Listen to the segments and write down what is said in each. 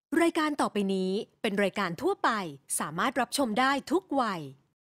รายการต่อไปนี้เป็นรายการทั่วไปสามารถรับชมได้ทุกวัย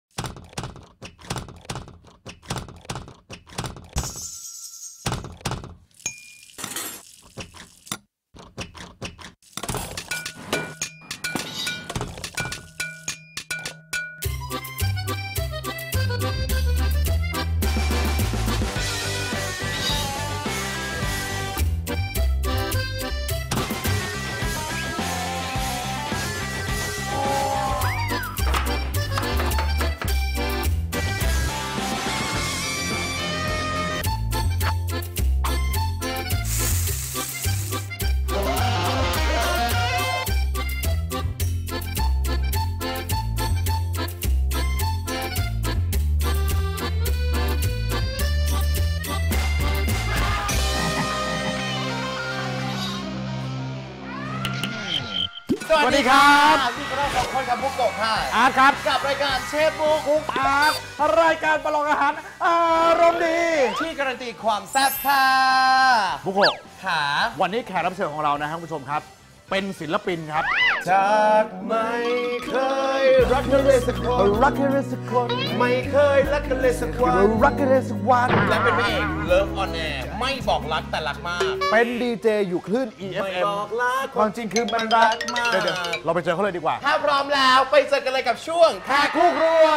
สวัสดีครับพี่กระสองคนกับบุกโกะค่ะอาร์ตครับกับรายการเชฟบุกคุกอาร์ตรายการประลองอาหารอารมณ์ดีที่การันตีความแซ่บค่ะบุกโกะขาวันนี้แขกรับเชิญของเรานะครับคุณผู้ชมครับเป็นศิลปินครับจากไม่เคยรักกันเลยสักคนรักกันเลยสักคนไม่เคยรักกันเลยสักวันรักกันเลยสักวันและเป็นพระเอกเลิฟออนแอร์ไม่บอกรักแต่รักมากเป็นดีเจอยู่คลื่นไม่ EFM บอกรักความจริงคือมันรักมากเดี๋ยวเราไปเจอเขาเลยดีกว่าถ้าพร้อมแล้วไปเจอกันเลยกับช่วงแขกคู่ครัว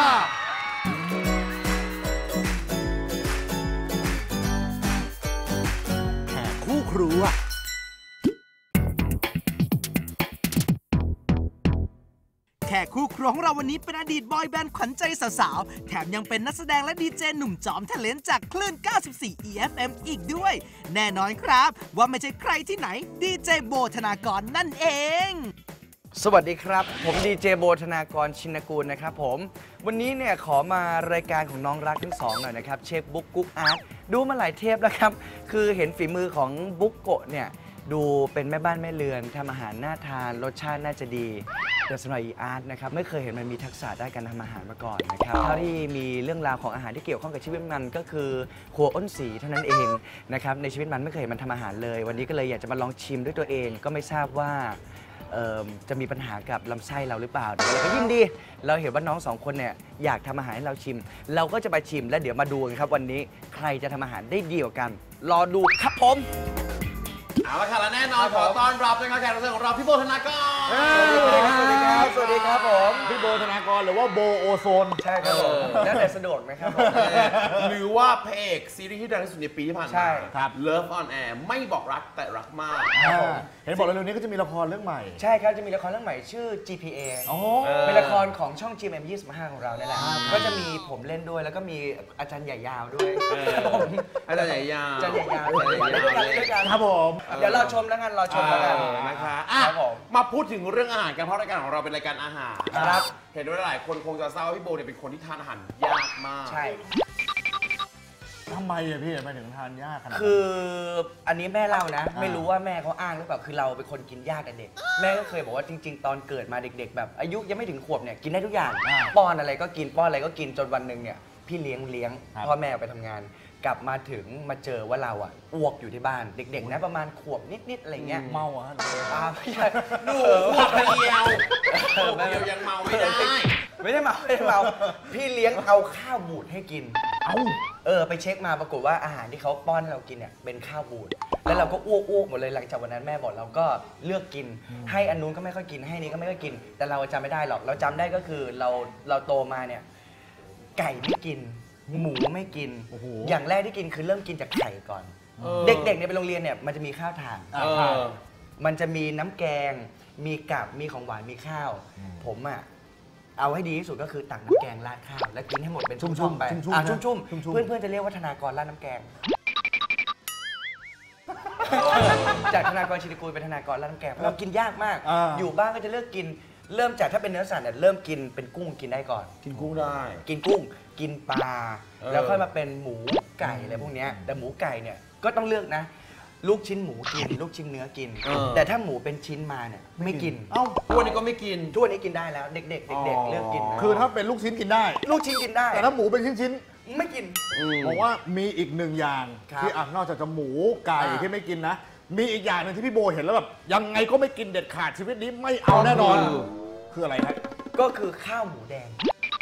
แขกคู่ครัวแขกคู่ครัวของเราวันนี้เป็นอดีตบอยแบนด์ขวัญใจสาวๆ แถมยังเป็นนักแสดงและดีเจหนุ่มจอมทะเลนจากคลื่น 94 EFM อีกด้วย แน่นอนครับว่าไม่ใช่ใครที่ไหนดีเจโบธนากรนั่นเองสวัสดีครับผมดีเจโบธนากรชินกูลนะครับผมวันนี้เนี่ยขอมารายการของน้องรักทั้งสองหน่อยนะครับเชฟบุ๊กกุ๊กอาร์ตดูมาหลายเทปแล้วครับคือเห็นฝีมือของบุ๊กโกะเนี่ยดูเป็นแม่บ้านแม่เรือนทำอาหารน่าทานรสชาติน่าจะดีแต่สำหรับอีอาร์ตนะครับไม่เคยเห็นมันมีทักษะด้านการทำอาหารมาก่อนนะครับเท่าที่มีเรื่องราวของอาหารที่เกี่ยวข้องกับชีวิตมันก็คือครัวอ้นสีเท่านั้นเองนะครับในชีวิตมันไม่เคยเห็นมันทำอาหารเลยวันนี้ก็เลยอยากจะมาลองชิมด้วยตัวเองก็ไม่ทราบว่าจะมีปัญหากับลำไส้เราหรือเปล่าแต่ก็ยิ่งดีเราเห็นว่าน้องสองคนเนี่ยอยากทำอาหารให้เราชิมเราก็จะไปชิมและเดี๋ยวมาดูกันครับวันนี้ใครจะทำอาหารได้ดีกว่ากันรอดูครับผมเอาละค่ะและแน่นอนขอต้อนรับนะครับแขกรับเชิญของเราพี่โบธนากรสวัสดีครับสวัสดีครับผมพี่โบธนากรหรือว่าโบโอโซนใช่ครับผมแล้วแต่สะดวกไหมครับหรือว่าพระเอกซีรีส์ที่ดังที่สุดในปีที่ผ่านมาใช่ครับ Love on Air ไม่บอกรักแต่รักมากเห็นบอกเร็วๆนี้ก็จะมีละครเรื่องใหม่ใช่ครับจะมีละครเรื่องใหม่ชื่อ GPA เป็นละครของช่อง GMM 25 ของเราเนี่ยแหละก็จะมีผมเล่นด้วยแล้วก็มีอาจารย์ใหญ่ยาวด้วยอาจารย์ใหญ่ยาวอาจารย์ใหญ่ยาวด้วยกันครับผมเดี๋ยวเราชมแล้วกันรอชมแล้วกันนะคะครับผมมาพูดถึงเรื่องอาหารกันเพราะรายการของเราเป็นรายการอาหารครับเห็นว่าหลายคนคงจะทราบว่าพี่โบเนี่ยเป็นคนที่ทานอาหารยากมากใช่ทำไมอะพี่ทำไมถึงทานยากขนาดนั้นคืออันนี้แม่เล่านะ ไม่รู้ว่าแม่เขาอ้างหรือเปล่าคือเราเป็นคนกินยากแต่เด็กแม่ก็เคยบอกว่าจริงๆตอนเกิดมาเด็กๆแบบอายุยังไม่ถึงขวบเนี่ยกินได้ทุกอย่างป้อนอะไรก็กินป้อนอะไรก็กินจนวันหนึ่งเนี่ยพี่เลี้ยงพ่อแม่ไปทำงานกลับมาถึงมาเจอว่าเราอ่ะอ้วกอยู่ที่บ้านเด็กๆนะประมาณขวบนิดๆอะไรเงี้ยเมาอะไม่ใช่ดูขวบเดียวยังเมาไม่ได้ไม่ได้เมาพี่เลี้ยงเอาข้าวบูดให้กินไปเช็คมาปรากฏว่าอาหารที่เขาป้อนให้เรากินเนี่ยเป็นข้าวบูดแล้วเราก็อ้วกหมดเลยหลังจากวันนั้นแม่บอกเราก็เลือกกินให้อันนู้นก็ไม่ค่อยกินให้นี้ก็ไม่ค่อยกินแต่เราจำไม่ได้หรอกเราจำได้ก็คือเราโตมาเนี่ยไก่ไม่กินหมูไม่กินอย่างแรกที่กินคือเริ่มกินจากไข่ก่อนเด็กๆเนี่ยไปโรงเรียนเนี่ยมันจะมีข้าวทานมันจะมีน้ำแกงมีกับมีของหวานมีข้าวผมอ่ะเอาให้ดีที่สุดก็คือตักน้ำแกงราดข้าวแล้วกินให้หมดเป็นชุ่มๆไปชุ่มๆเพื่อนๆจะเรียกว่าธนากรราดน้ำแกงจากธนากรชินกูลเป็นธนากรราดน้ำแกงเรากินยากมากอยู่บ้านก็จะเลือกกินเริ่มจากถ้าเป็นเนื้อสัตว์เนี่ยเริ่มกินเป็นกุ้งกินได้ก่อนกินกุ้งได้กินกุ้งกินปลาแล้วค่อยมาเป็นหมูไก่อะไรพวกนี้แต่หมูไก่เนี่ยก็ต้องเลือกนะลูกชิ้นหมูกินลูกชิ้นเนื้อกินแต่ถ้าหมูเป็นชิ้นมาเนี่ยไม่กินทุกวันนี้ก็ไม่กินทุกวันนี้กินได้แล้วเด็กๆเลือกกินคือถ้าเป็นลูกชิ้นกินได้ลูกชิ้นกินได้แต่ถ้าหมูเป็นชิ้นไม่กินบอกว่ามีอีกหนึ่งอย่างที่นอกจากจะหมูไก่ที่ไม่กินนะมีอีกอย่างหนึงที่พี่โบเห็นแล้วแบบยังไงก็ไม่กินเด็ดขาดชีวิตนี้ไม่เอาแน่นอน คืออะไรฮะก็คือข้าวหมูแดง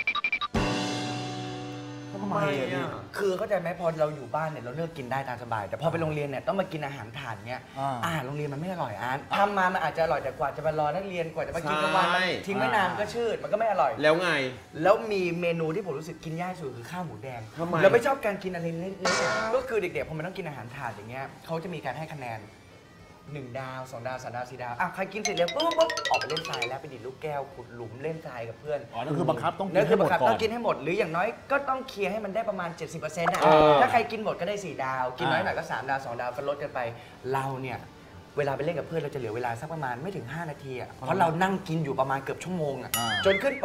ทำไมอะพี่คือเข้าใจไหมพอเราอยู่บ้านเนี่ยเราเลือกกินได้ตามสบาย แต่พอไปโรงเรียนเนี่ยต้องมากินอาหารถ่านเนี่ยอาหารโรงเรียนมันไม่อร่อยทำมามันอาจจะอร่อยแต่กว่าจะมารอนักเรียนกว่าจะมากินกลางวันมันทิ้งไว้นานก็ชืดมันก็ไม่อร่อยแล้วไงแล้วมีเมนูที่ผมรู้สึกกินยากสุดคือข้าวหมูแดงทำไมแล้วไม่ชอบการกินอะไรเล็กๆก็คือเด็กๆพอมันต้องกินอาหารถ่านอย่างเงี้ยเขาจะมีการให้คะแนน1 ดาว 2 ดาว 3 ดาว 4 ดาวใครกินเสร็จแล้วปุ๊บออกไปเล่นทรายแล้วไปดิดลูกแก้วขุดหลุมเล่นทรายกับเพื่อนอ๋อนั่นคือบังคับต้องกินั่นนคืให้อหมบัดงคับก่อต้อน งกินให้หมดหรืออย่างน้อยก็ต้องเคลียร์ให้มันได้ประมาณ 70%นะเออถ้าใครกินหมดก็ได้4 ดาว กินน้อยหน่อยก็3 ดาว 2 ดาวก็ลดกันไปเราเนี่ยเวลาไปเล่นกับเพื่อนเราจะเหลือเวลาสักประมาณไม่ถึง5 นาทีอ่ะเพราะเรานั่งกินอยู่ประมาณเกือบชั่วโมงอ่ะจนขึ้นป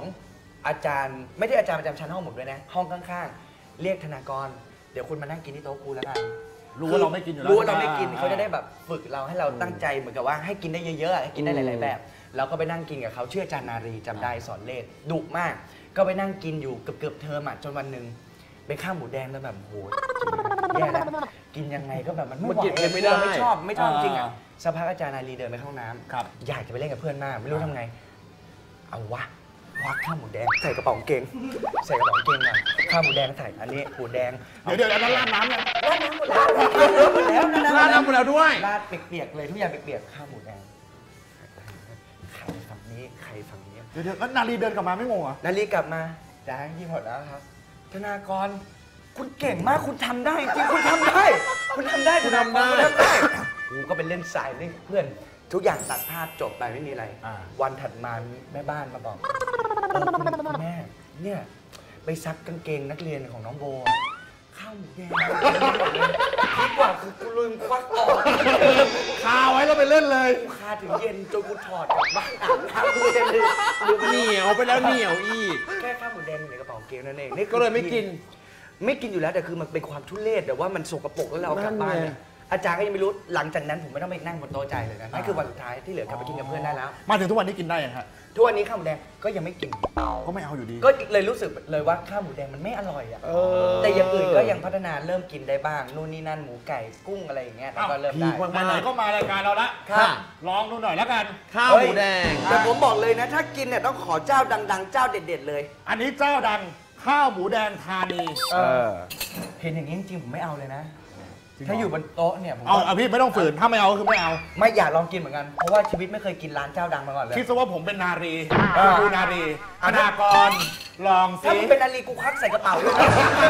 .2 อาจารย์ไม่ได้อาจารย์ประจำชั้นห้องผมด้วยนะห้องข้างๆเรียกธนากรเดี๋ยวคุณมานั่งกินที่โต๊ะครูแล้วกันรู้ว่าเราไม่กินอยู่แล้วรู้ว่าเราไม่กินเขาจะได้แบบฝึกเราให้เราตั้งใจเหมือนกับว่าให้กินได้เยอะๆให้กินได้หลายๆแบบเราก็ไปนั่งกินกับเขาชื่ออาจารย์นารีจำได้สอนเลขดุมาก ก็ไปนั่งกินอยู่เกือบเทอมอ่ะจนวันหนึ่งเป็นข้าวหมูแดงแล้วแบบโหแย่แล้วกินยังไงก็แบบมันไม่ไหวมันกินไม่ได้ไม่ชอบจริงอ่ะสักพักอาจารย์นารีเดินไปเข้าห้องน้ำครับอยากจะไปเล่นกับเพื่อนมากไม่รู้ทำไงเอาวะควักข้าวหมูแดงใส่กระเป๋ากางเกงใส่กระเป๋ากางเกงมาข้าวหมูแดงใส่อันนี้หมูแดงเดี๋ยวอันนั้นราดน้ำเนี่ยราดน้ำหมดแล้วราดน้ำหมดแล้วด้วยราดเปียกๆเลยทุกอย่างเปียกๆข้าวหมูแดงไข่ฝั่งนี้ไข่ฝั่งนี้เดี๋ยวแล้วนาลีเดินกลับมาไม่งงเหรอนาลีกลับมาจ้าที่หมดแล้วครับ ธนากร คุณเก่งมากคุณทำได้จริงคุณทำได้คุณทำได้คุณทำได้กูก็ไปเล่นสายเล่นเพื่อน ทุกอย่างตัดภาพจบไปไม่มีอะไร วันถัดมาแม่บ้านมาบอกคุณแม่เนี่ยไปซักกางเกงนักเรียนของน้องโบอะข้าวหมูแดงดีกว่าคือกูลืมควักออกคาไว้แล้วไปเล่นเลยกูคาถึงเย็นจนกูถอดกลับบ้านอาบน้ำกูเลยลืมเหนียวไปแล้วเหนียวอีกแค่ข้าวหมูแดงอยู่ในกระเป๋าเกงนั่นเองนี่คือก็เลยไม่กินไม่กินอยู่แล้วแต่คือมันเป็นความทุเรศแต่ว่ามันสกปรกแล้วเราเอากลับบ้านเนี่ยอาจารย์ก็ยังไม่รู้หลังจากนั้นผมไม่ต้องไปนั่งบนโต๊ะใจายเลยนะนั่นคือวันสุดท้ายที่เหลือกลับไปกินกับเพื่อนได้แล้วมาถึงทุกวันนี้กินได้ยังฮะทุกวันนี้ข้าวหมูแดงก็ยังไม่กินก็ไม่เอาอยู่ดีก็เลยรู้สึกเลยว่าข้าวหมูแดงมันไม่อร่อยอ่ะแต่อย่างอื่นก็ยังพัฒนาเริ่มกินได้บ้างนู่นนี่นั่นหมูไก่กุ้งอะไรอย่างเงี้ยแล้วก็เริ่มได้ไหนๆก็มารายการเราละครับลองดูหน่อยแล้วกันข้าวหมูแดงแต่ผมบอกเลยนะถ้ากินเนี่ยต้องขอเจ้าดังๆ เจ้าเด็ดๆเลยอันนี้เจ้าดังข้าวหมูแดงธานีเห็นอย่างนี้จริงๆผมไม่เอาเลยนะ ถ้าอยู่บนโต๊ะเนี่ยผมเอาพี่ไม่ต้องฝืนถ้าไม่เอาก็คือไม่เอาไม่อยากลองกินเหมือนกันเพราะว่าชีวิตไม่เคยกินร้านเจ้าดังมาก่อนเลยคิดซะว่าผมเป็นนารีดูนารีธนากรลองถ้าสิมึงเป็นอาลีกูควักใส่กระเป๋าเลยนะ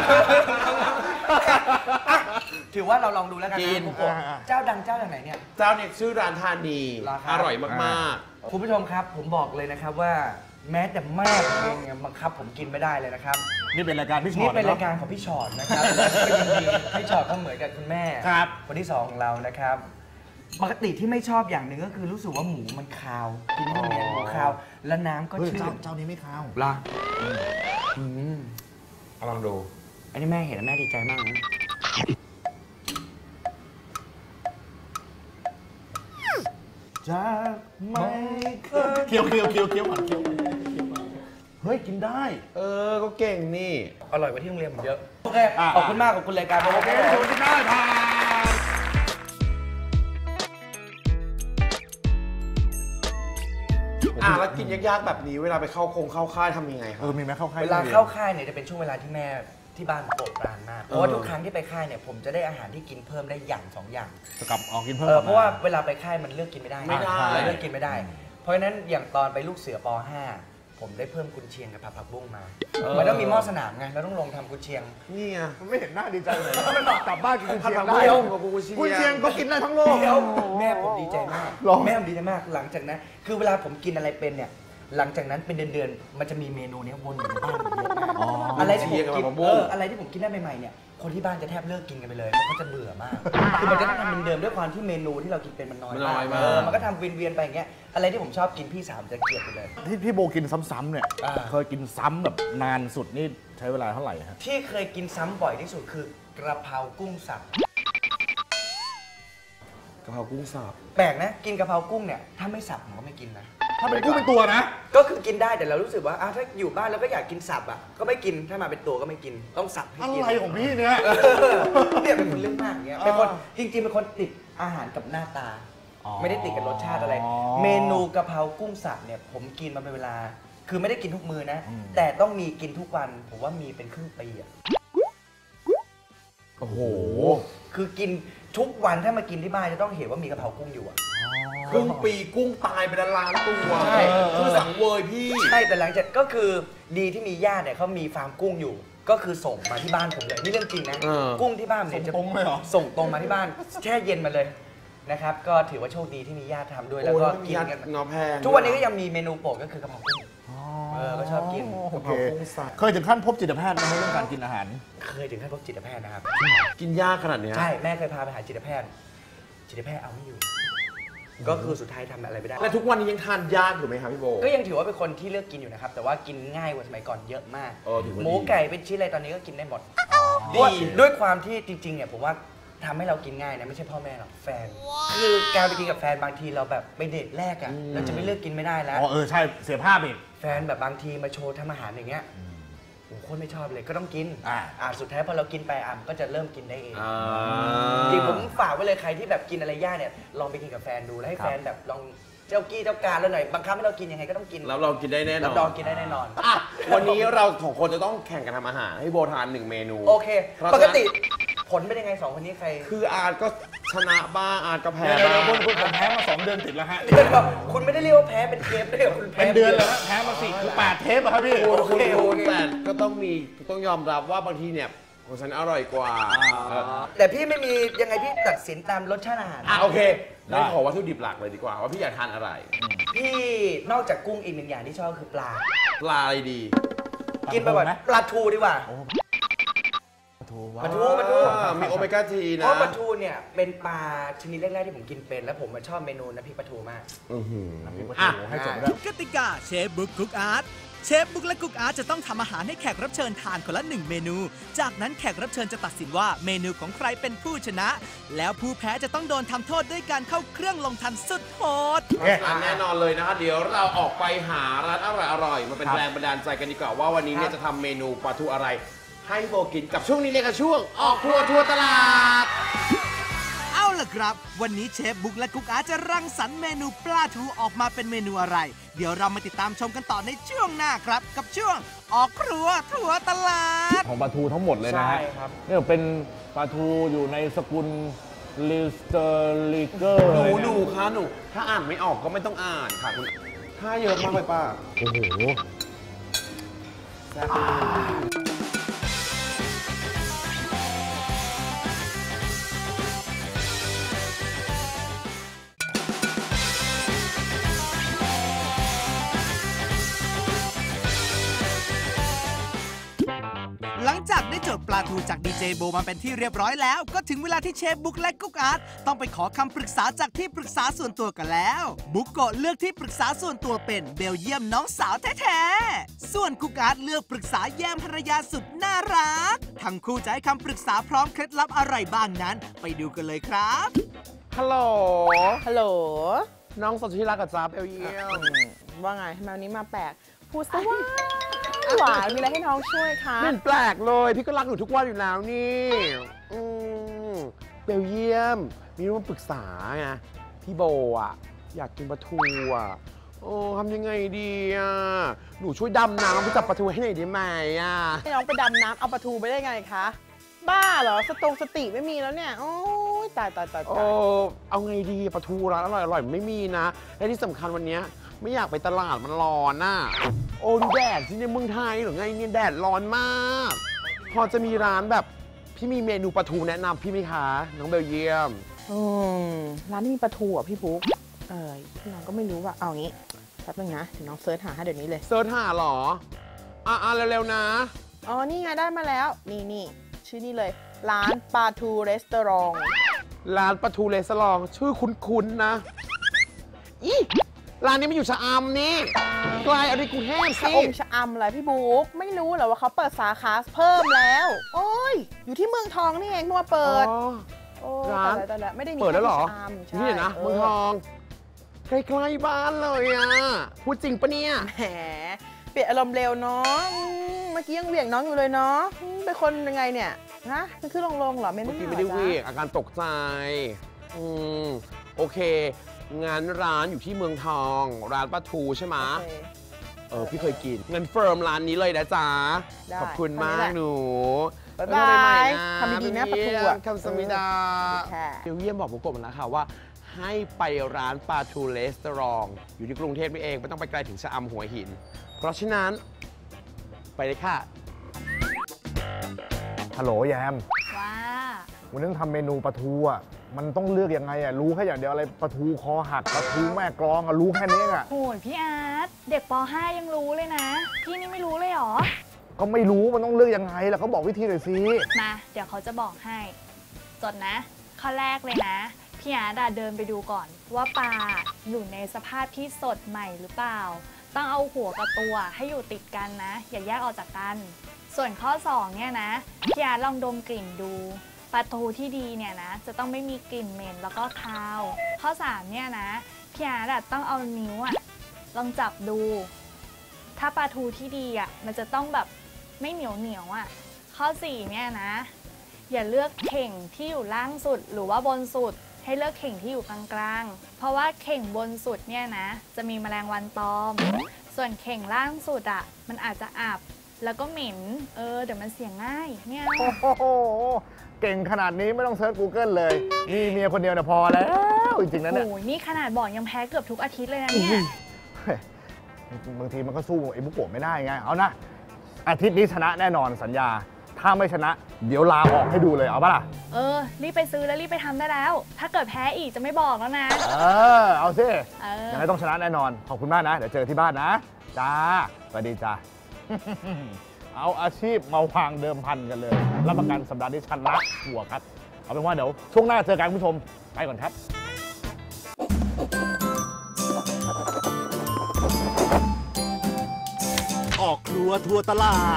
อ่ะถือว่าเราลองดูแล้วกันกินนะคุณผู้ชมเจ้าดังเจ้าอย่างไหนเนี่ยเจ้าเนี่ยชื่อร้านธานีราคาอร่อยมากคุณผู้ชมครับผมบอกเลยนะครับว่าแม้แต่แม่ผมเองเนี่ยบังคับผมกินไม่ได้เลยนะครับนี่เป็นรายการพี่ชอนี่ตเป็นอะรายการของพี่ชอตนะครับแล้วก็ยินดีพี่ชอตก็เหมือนกับคุณแม่ครับคนที่สองของเรานะครับปกติที่ไม่ชอบอย่างหนึ่งก็คือรู้สึกว่าหมูมันคาวกินที่โรงเรียนหมูคาวและน้ำก็เฮ้ยชืดเจ้านี้ไม่ข้าวล่ะๆลองดูอันนี้แม่เห็นแล้วแม่ดีใจมากนะจากไม่เคยเคี้ยวก่อนเคี้ยวก่อนเฮ้ยกินได้ก็เก่งนี่อร่อยกว่าที่โรงเรียนผมเยอะโอเคอ่ะขอบคุณมากขอบคุณรายการโอเคโดนกินได้ผ่านแล้วกินยากๆแบบนี้เวลาไปเข้าค่ายทำยังไงครับมีไหมเข้าค่ายเวลาเข้าค่ายเนี่ยจะเป็นช่วงเวลาที่แม่ที่บ้านโปรดปรานมากเพราะว่าทุกครั้งที่ไปค่ายเนี่ยผมจะได้อาหารที่กินเพิ่มได้อย่างสองอย่างจะกลับออกกินเพิ่มเพราะว่าเวลาไปค่ายมันเลือกกินไม่ได้ไม่ได้เราเลือกกินไม่ได้ เพราะฉะนั้นอย่างตอนไปลูกเสือป .5 ผมได้เพิ่มกุนเชียงกับผักบุ้งมามันต้องมีหม้อสนามไงเราต้องลงทำกุนเชียงนี่ไงมันไม่เห็นหน้าดีใจเลยกลับบ้านกินกุนเชียงผัดได้ผักบุ้งกับกุนเชียงกุนเชียงก็กินได้ทั้งโลกเดี๋ยวแม่ผมดีใจมากหรอแม่ผมดีใจมากหลังจากนั้นคือเวลาผมกินอะไรเป็นเนี่ยหลังจากนั้นเป็นเดือนๆมันจะมีเมนูเนี้ยวนอยู่ในบ้านผมเยอะมากอะไรที่ผมกินอะไรที่ผมกินได้ใหม่ๆเนี่ยคนที่บ้านจะแทบเลิกกินกันไปเลยเพราะเขาจะเบื่อมากคือมันจะต้องทำเป็นเดิมด้วยความที่เมนูที่เรากินเป็นมันน้อยมากมันก็ทำเวียนๆไปอย่างเงี้ยอะไรที่ผมชอบกินพี่สามจะเกลียดไปเลยที่พี่โบกินซ้ำๆเนี่ยอ่าเคยกินซ้ำแบบนานสุดนี่ใช้เวลาเท่าไหร่ฮะที่เคยกินซ้ำบ่อยที่สุดคือกระเพรากุ้งสับกะเพรากุ้งสับแปลกนะกินกะเพรากุ้งเนี่ยถ้าไม่สับผมก็ไม่กินนะถ้าเป็นกุ้งเป็นตัวนะก็คือกินได้แต่เรารู้สึกว่าถ้าอยู่บ้านแล้วก็อยากกินสับอ่ะก็ไม่กินถ้ามาเป็นตัวก็ไม่กินต้องสับให้อะกินไรของพี่เนี่ยเนี่ยเป็นคนเรื่องมากเงี้ยเป็นคนจริงๆเป็นคนติดอาหารกับหน้าตาอ๋อไม่ได้ติดกับรสชาติอะไร เมนูกะเพรากุ้งสับเนี่ยผมกินมาเป็นเวลา คือไม่ได้กินทุกมื้อนะ แต่ต้องมีกินทุกวัน ผมว่ามีเป็นครึ่งปีอะโอ้โหคือกินทุกวันถ้ามากินที่บ้านจะต้องเห็นว่ามีกะเพรากุ้งอยู่อะครึ่งปีกุ้งตายไปล้านตัวใช่คือสังเวยพี่ใช่แต่หลังจากก็คือดีที่มีญาติเนี่ยเขามีฟาร์มกุ้งอยู่ ก็คือส่งมาที่บ้านผมเลยนี่เรื่องจริงนะ กุ้งที่บ้านเนี่ยจะส่งตรงเลยเหรอส่งตรงมาที่บ้านแช่เย็นมาเลยนะครับ ก็ถือว่าโชคดีที่มีญาติทำด้วยแล้วก็กินกันเนาะแพงทุกวันนี้ก็ยังมีเมนูโปรดก็คือกะเพรากุ้งก็ชอบกินโอเคเคยถึงขั้นพบจิตแพทย์ไหมเรื่องการกินอาหารเคยถึงขั้นพบจิตแพทย์นะครับกินยากขนาดเนี้ยใช่แม่เคยพาไปหาจิตแพทย์เอาไม่อยู่ ก็คือสุดท้ายทำอะไรไม่ได้และทุกวันนี้ยังทานยากอยู่ไหมครับพี่โบก็ยังถือว่าเป็นคนที่เลือกกินอยู่นะครับแต่ว่ากินง่ายกว่าสมัยก่อนเยอะมากถือว่าหมูดีไก่เป็นชิ้นอะไรตอนนี้ก็กินได้หมดดีด้วยความที่จริงๆเนี่ยผมว่าทำให้เรากินง่ายนะไม่ใช่พ่อแม่หรอกแฟน คือการไปกินกับแฟนบางทีเราแบบไปเดทแรกอะเราจะไม่เลือกกินไม่ได้แล้วอ๋อใช่เสียภาพอีกแฟนแบบบางทีมาโชว์ทำอาหารอย่างเงี้ยผมโคตรไม่ชอบเลยก็ต้องกินอ่าสุดท้ายพอเรากินไปมันก็จะเริ่มกินได้เองอ่าจริงผมฝากไว้เลยใครที่แบบกินอะไรยากเนี่ยลองไปกินกับแฟนดูแล้วให้แฟนแบบลองเจ้ากี้เจ้าการแล้วหน่อยบังคับให้เรากินยังไงก็ต้องกินแล้วเรากินได้แน่นอนรับรองกินได้แน่นอนอ่ะวันนี้เราสองคนจะต้องแข่งกันทำอาหารให้โบทาน1 เมนูโอเคเพราะปฉะกนั้นติผลเป็นยังไงสองคนนี้ใครคืออาร์ตก็ชนะบ้างอาร์ตก็แพ้เดี๋ยวบ้างคุณผมแพ้มา2 เดือนติดแล้วฮะเดือนก่อนคุณไม่ได้เรียกว่าแพ้เป็นเทปด้วยเหรอคุณแพ้เป็นเดือนแล้วฮะแพ้มา4 คือ 8 เทปอะครับพี่โอเคโอเคแต่ก็ต้องยอมรับว่าบางทีเนี่ยของฉันอร่อยกว่าเออแต่พี่ไม่มียังไงพี่ตัดสินตามรสชาติอาหารโอเคได้งั้นขอวัตถุดิบหลักเลยดีกว่าว่าพี่อยากทานอะไรพี่นอกจากกุ้งอีกหนึ่งอย่างที่ชอบคือปลาปลาอะไรดีกินไปบ่อยปลาทูดีกว่าปลาทูมีโอเมก้าทีเพนะราะปลาทูเนี่ยเป็นปลาชนิดแรกๆที่ผมกินเป็นแล้วผมชอบเมนูน้ำพริกปลาทูมากอ่ะให้จบแล้วกติกาเชฟบุ๊กกุ๊กอาร์ตเชฟบุ๊กและกุ๊กอาร์ตจะต้องทำอาหารให้แขกรับเชิญทานคนละ1 เมนู จากนั้นแขกรับเชิญจะตัดสินว่าเมนูของใครเป็นผู้ชนะ แล้วผู้แพ้จะต้องโดนทำโทษด้วยการเข้าเครื่องลงทันสุดโหดแน่นอนเลยนะคะเดี๋ยวเราออกไปหาร้านอร่อยๆมาเป็นครับแรงบันดาลใจกันดีกว่าว่าวันนี้เนี่ยจะทำเมนูปลาทูอะไร ให้โบกินกับช่วงนี้เลยกับช่วงออกครัวทัวร์ตลาดเอาล่ะครับ วันนี้เชฟบุ๊กและกุ๊กอาร์ตจะรังสรรค์เมนูปลาทูออกมาเป็นเมนูอะไร เดี๋ยวเรามาติดตามชมกันต่อในช่วงหน้าครับ กับช่วงออกครัวทัวร์ตลาดของปลาทูทั้งหมดเลยนะฮะใช่ครับเนี่ยเป็นปลาทูอยู่ในสกุลลิสเตอร์ลิเกอร์หนูคะหนู ถ้าอ่านไม่ออกก็ไม่ต้องอ่านค่ะคุณถ้าเยอะมากเลยป้าโอ้โหหลังจากได้โจทย์ปลาทูจากดีเจโบมาเป็นที่เรียบร้อยแล้ว ก็ถึงเวลาที่เชฟบุ๊กและกุ๊กอาร์ตต้องไปขอคำปรึกษาจากที่ปรึกษาส่วนตัวกันแล้ว บุ๊กโกะเลือกที่ปรึกษาส่วนตัวเป็นเบลเยียมน้องสาวแท้ๆส่วนกุ๊กอาร์ตเลือกปรึกษาแยมภรรยาสุดน่ารักทั้งคู่จะให้คำปรึกษาพร้อมเคล็ดลับอะไรบ้างนั้น ไปดูกันเลยครับฮัลโหลฮัลโหลน้องสดที่รักกับจ้าเบลเยียมว่าไงทำไมวันนี้มาแปลก พูดซะหวานมีอะไรให้น้องช่วยคะไม่เห็นแปลกเลย พี่ก็รักหนูทุกวันอยู่แล้วนี่อืมเบลเยียม มีเรื่องมาปรึกษาไงพี่โบอ่ะ อยากกินปลาทูอ่ะโอ้ทำยังไงดีอ่ะ หนูช่วยดำน้ำไปจับปลาทูให้หน่อยได้ไหมอ่ะให้น้องไปดำน้ำเอาปลาทูไปได้ไงคะ บ้าเหรอ สติไม่มีแล้วเนี่ย โอ้ยตายโอ้เอาไงดีปลาทูร้านอร่อยๆไม่มีนะ และที่สำคัญวันเนี้ยไม่อยากไปตลาดมันร้อนน่ะ โอ้ดูแดดที่ในเมืองไทยหรือไงเนี่ยแดดร้อนมาก พอจะมีร้านแบบพี่มีเมนูปลาทูแนะนำพี่ไหมคะน้องเบลเยียมร้านนี้มีปลาทูอ่ะพี่ปุ๊กพี่น้องก็ไม่รู้ว่าเอางี้แป๊บนึงนะเดี๋ยวน้องเซิร์ชหาให้เดี๋ยวนี้เลยเซิร์ชหาเหรอ เร็วๆนะอ๋อ นี่ไงได้มาแล้ว นี่ชื่อนี่เลย ร้านปลาทูรีสตอรองร้านปลาทูเลสลองชื่อคุ้นๆนะอีร้านนี้มันอยู่ชะอำนี่ไกลอะไรกรุงเทพชะสิอมชะอำอะไรพี่บุ๊กไม่รู้เหรอว่าเขาเปิดสาขาเพิ่มแล้ว โอ้ยอยู่ที่เมืองทองนี่เองเพิ่งมาเปิดอ๋อโอ้ร้านแต่ละไม่ได้มีเปิดแล้วเหรอค่ที่ชะอำใช่นี่นะเมืองทองใกล้ๆบ้านเลยอ่ะพูดจริงปะเนี่ยแหมเปลี่ยนอารมณ์เร็วเนาะเมื่อกี้ยังเหวี่ยงน้องอยู่เลยเนาะเป็นคนยังไงเนี่ยฮะขึ้นลงเหรอไม่เมื่อได้กี้เหรไม่ได้จ๊ะวิ่งอาการตกใจโอเคงั้นร้านอยู่ที่เมืองทองร้านปลาทูใช่ไหมโอเคพี่เคยกินงั้นเฟิร์มร้านนี้เลยนะจ๊ะได้ขอบคุณมากหนูบ๊ายไว้บาเจอกันใหม่ยนะทำดีๆนะปลาทูอะคำสมิดาค่ะเบลเยียมบอกบุกโกะมาแล้วค่ะว่า ให้ไปร้านปลาทูเลสเตอรองอยู่ที่กรุงเทพนี่เองไม่ต้องไปไกลถึงชะอำหัวหิน เพราะฉะนั้นไปเลยค่ะฮัลโหลแยมว่าวันนี้ต้องทำเมนูปลาทูอ่ะ มันต้องเลือกยังไงอ่ะ รู้แค่อย่างเดียวอะไรปลาทูคอหักปลาทูแม่กลองอ่ะ รู้แค่นี้อ่ะโหยพี่อาร์ตเด็กป .5 ยังรู้เลยนะ พี่นี่ไม่รู้เลยเหรอก็ไม่รู้มันต้องเลือกยังไงล่ะเขาบอกวิธีหน่อยสิมาเดี๋ยวเขาจะบอกให้ จดนะ ข้อแรกเลยนะ พี่อาร์ตเดินไปดูก่อน ว่าปลาอยู่ในสภาพที่สดใหม่หรือเปล่า ต้องเอาหัวกับตัวให้อยู่ติดกันนะ อย่าแยกออกจากกัน ส่วนข้อ2เนี่ยนะพี่อาร์ตลองดมกลิ่นดูปลาทูที่ดีเนี่ยนะจะต้องไม่มีกลิ่นเหม็นแล้วก็คาว ข้อ3เนี่ยนะพี่อาร์ตต้องเอานิ้วลองจับดู ถ้าปลาทูที่ดีมันจะต้องแบบไม่เหนียวข้อ4เนี่ยนะอย่าเลือกเข่งที่อยู่ล่างสุดหรือว่าบนสุดให้เลือกเข่งที่อยู่กลางๆเพราะว่าเข่งบนสุดเนี่ยนะจะมีแมลงวันตอม ส่วนเข่งล่างสุดมันอาจจะอับแล้วก็เหม็นเดี๋ยวมันเสียง่ายเนี่ยโอ้โห เก่งขนาดนี้ไม่ต้องเซิร์ช Google เลย นี่เมียคนเดียวเนี่ยพอแล้ว จริงๆนะเนี่ยโอ้ยนี่ขนาดบอกยังแพ้เกือบทุกอาทิตย์เลยนะเนี่ยบางทีมันก็สู้ไอ้บุกโกะไม่ได้ไง เอานะ อาทิตย์นี้ชนะแน่นอนสัญญา ถ้าไม่ชนะ เดี๋ยวลาออกให้ดูเลย เอาปะล่ะรีบไปซื้อแล้วรีบไปทำได้แล้ว ถ้าเกิดแพ้อีกจะไม่บอกแล้วนะเอาสิอยังไงต้องชนะแน่นอน ขอบคุณมากนะ เดี๋ยวเจอที่บ้านนะ จ้า สวัสดีจ้า เอาอาชีพมาวางเดิมพันกันเลย รับประกันสัปดาห์นี้ชนะหัวครับ เอาเป็นว่าเดี๋ยวช่วงหน้าเจอกันคุณผู้ชม ไปก่อนครับออกครัวทัวตลาด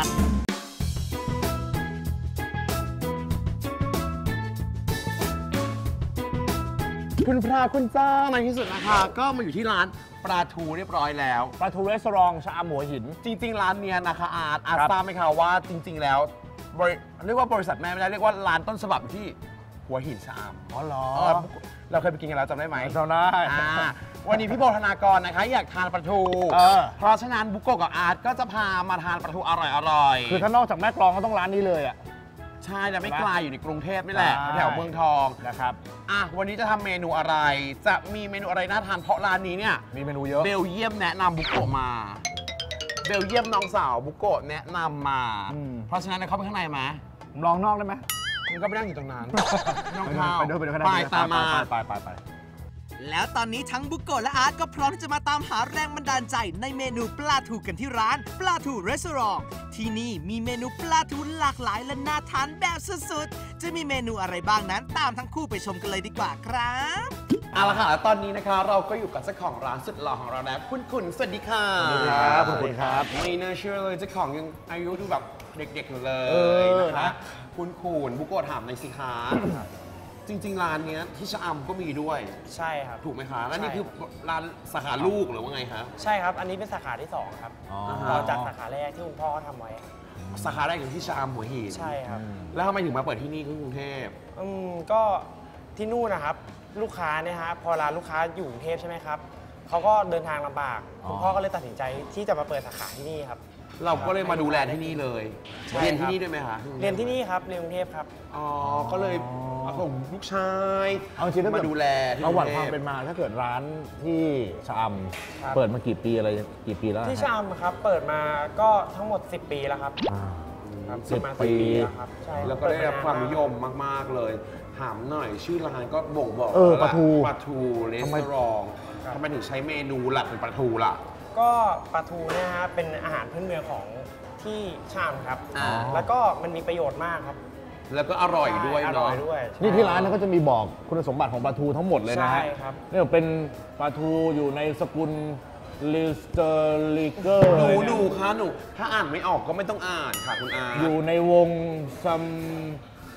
คุณพระคุณเจ้าในที่สุดนะคะ ก็มาอยู่ที่ร้านปลาทูเรียบร้อยแล้วปลาทูเรสตอรองชะอำหัวหินจริงๆ ร้านเนี้ยนะคะอาร์ตครับทราบไหมคะว่าจริง ๆ แล้วเรียกว่าบริษัทแม่ไม่ได้เรียกว่าร้านต้นฉบับที่หัวหินชะอำอ๋อเหรอเราเคยไปกินกันแล้วจำได้ไหมจำได้วันนี้พี่โบธนากรนะคะอยากทานปลาทู เพราะฉะนั้นบุกโกะกับอาร์ตก็จะพามาทานปลาทูอร่อยๆคือถ้านอกจากแม่กลองก็ต้องร้านนี้เลยอ่ะใช่แต่ไม่ไกลอยู่ในกรุงเทพนี่แหละใช่แถวเมืองทองนะครับวันนี้จะทำเมนูอะไร จะมีเมนูอะไรน่าทานเพราะร้านนี้เนี่ยมีเมนูเยอะเบลเยียมแนะนำบุกโกะมา เบลเยียมน้องสาวบุกโกะแนะนำมา เพราะฉะนั้นเข้าไปข้างในไหมลองนอกได้ไหมมันก็ไปนั่งอยู่ตรงนั้นน้องไปข้าวด้วยไปด้วยไปตามมาไปแล้วตอนนี้ทั้งบุกโกะและอาร์ตก็พร้อมที่จะมาตามหาแรงบันดาลใจในเมนูปลาทูกันที่ร้านปลาทูรีสอร์ทที่นี่มีเมนูปลาทูหลากหลายและน่าทานแบบสุดๆ จะมีเมนูอะไรบ้างนั้นตามทั้งคู่ไปชมกันเลยดีกว่าครับเอาละค่ะแล้วตอนนี้นะคะเราก็อยู่กับเจ้าของร้านสุดหล่อของเราแล้วคุณขุนสวัสดีค่ะสวัสดีครับคุณขุนครับไม่น่าเชื่อเลยเจ้าของยังอายุดูแบบเด็กๆอยู่เลเอย อนะคะนะคุณขุนบุกโกะถามหน่อยสิคะจริงๆร้านเนี้ยที่ชะอำก็มีด้วยใช่ครับถูกไหมคะ แล้วนี่ใช่คือร้านสาขาลูกหรือว่าไงคะใช่ครับ อันนี้เป็นสาขาที่ 2 ครับอ๋อต่อจากสาขาแรกที่คุณพ่อเขาทำไว้สาขาแรกอยู่ที่ชะอำหัวหินใช่ครับแล้วทำไมถึงมาเปิดที่นี่ที่กรุงเทพก็ที่นู่นนะครับ ลูกค้าเนี่ยฮะพอร้านลูกค้าอยู่กรุงเทพใช่ไหมครับเขาก็เดินทางลำบาก คุณพ่อก็เลยตัดสินใจที่จะมาเปิดสาขาที่นี่ครับเราก็เลยมาดูแลที่นี่เลยใช่เรียนครัที่บนี่ด้วยไหมคะเรียนที่นี่ครับเรียนกรุงเทพครับอ๋อ ก็เลยเอาส่งลูกชายเอาจริงถ้าเกิมาดดูแลที่ประวัติกรุงควาเทมพเป็นมาถ้าเกิดร้านที่ชะอครับำเปิดมากี่ปีอะไรกี่ปีแล้วที่ชะอำครับเปิดมาก็ทั้งหมด 10 ปีแล้วครับอ่าครับ 10 ประมาณปีแล้วครับใช่แล้วก็ได้รับความนิยมมาก ๆ เลย ถามหน่อยชื่อร้านก็บ่งบอกปลาทูปลาทูเรสทำไมตอรองทำไมถึงใช้เมนูหลักเป็นปลาทูล่ะก็ปลาทูเนี่ยฮะเป็นอาหารพื้นเมืองของที่ชะอำครับอ๋อแล้วก็มันมีประโยชน์มากครับแล้วก็อร่อยด้วยอร่เนาะอยด้วยนี่ที่ร้านเนยก็จะมีบอกคุณสมบัติของปลาทูทั้งหมดเลยนะฮะใช่ครับเนี่ยเป็นปลาทูอยู่ในสกุลลิสเตอร์ลิเกอร์หนูคะหนู ถ้าอ่านไม่ออกก็ไม่ต้องอ่านค่ะคุณอาอยู่ในวงซัม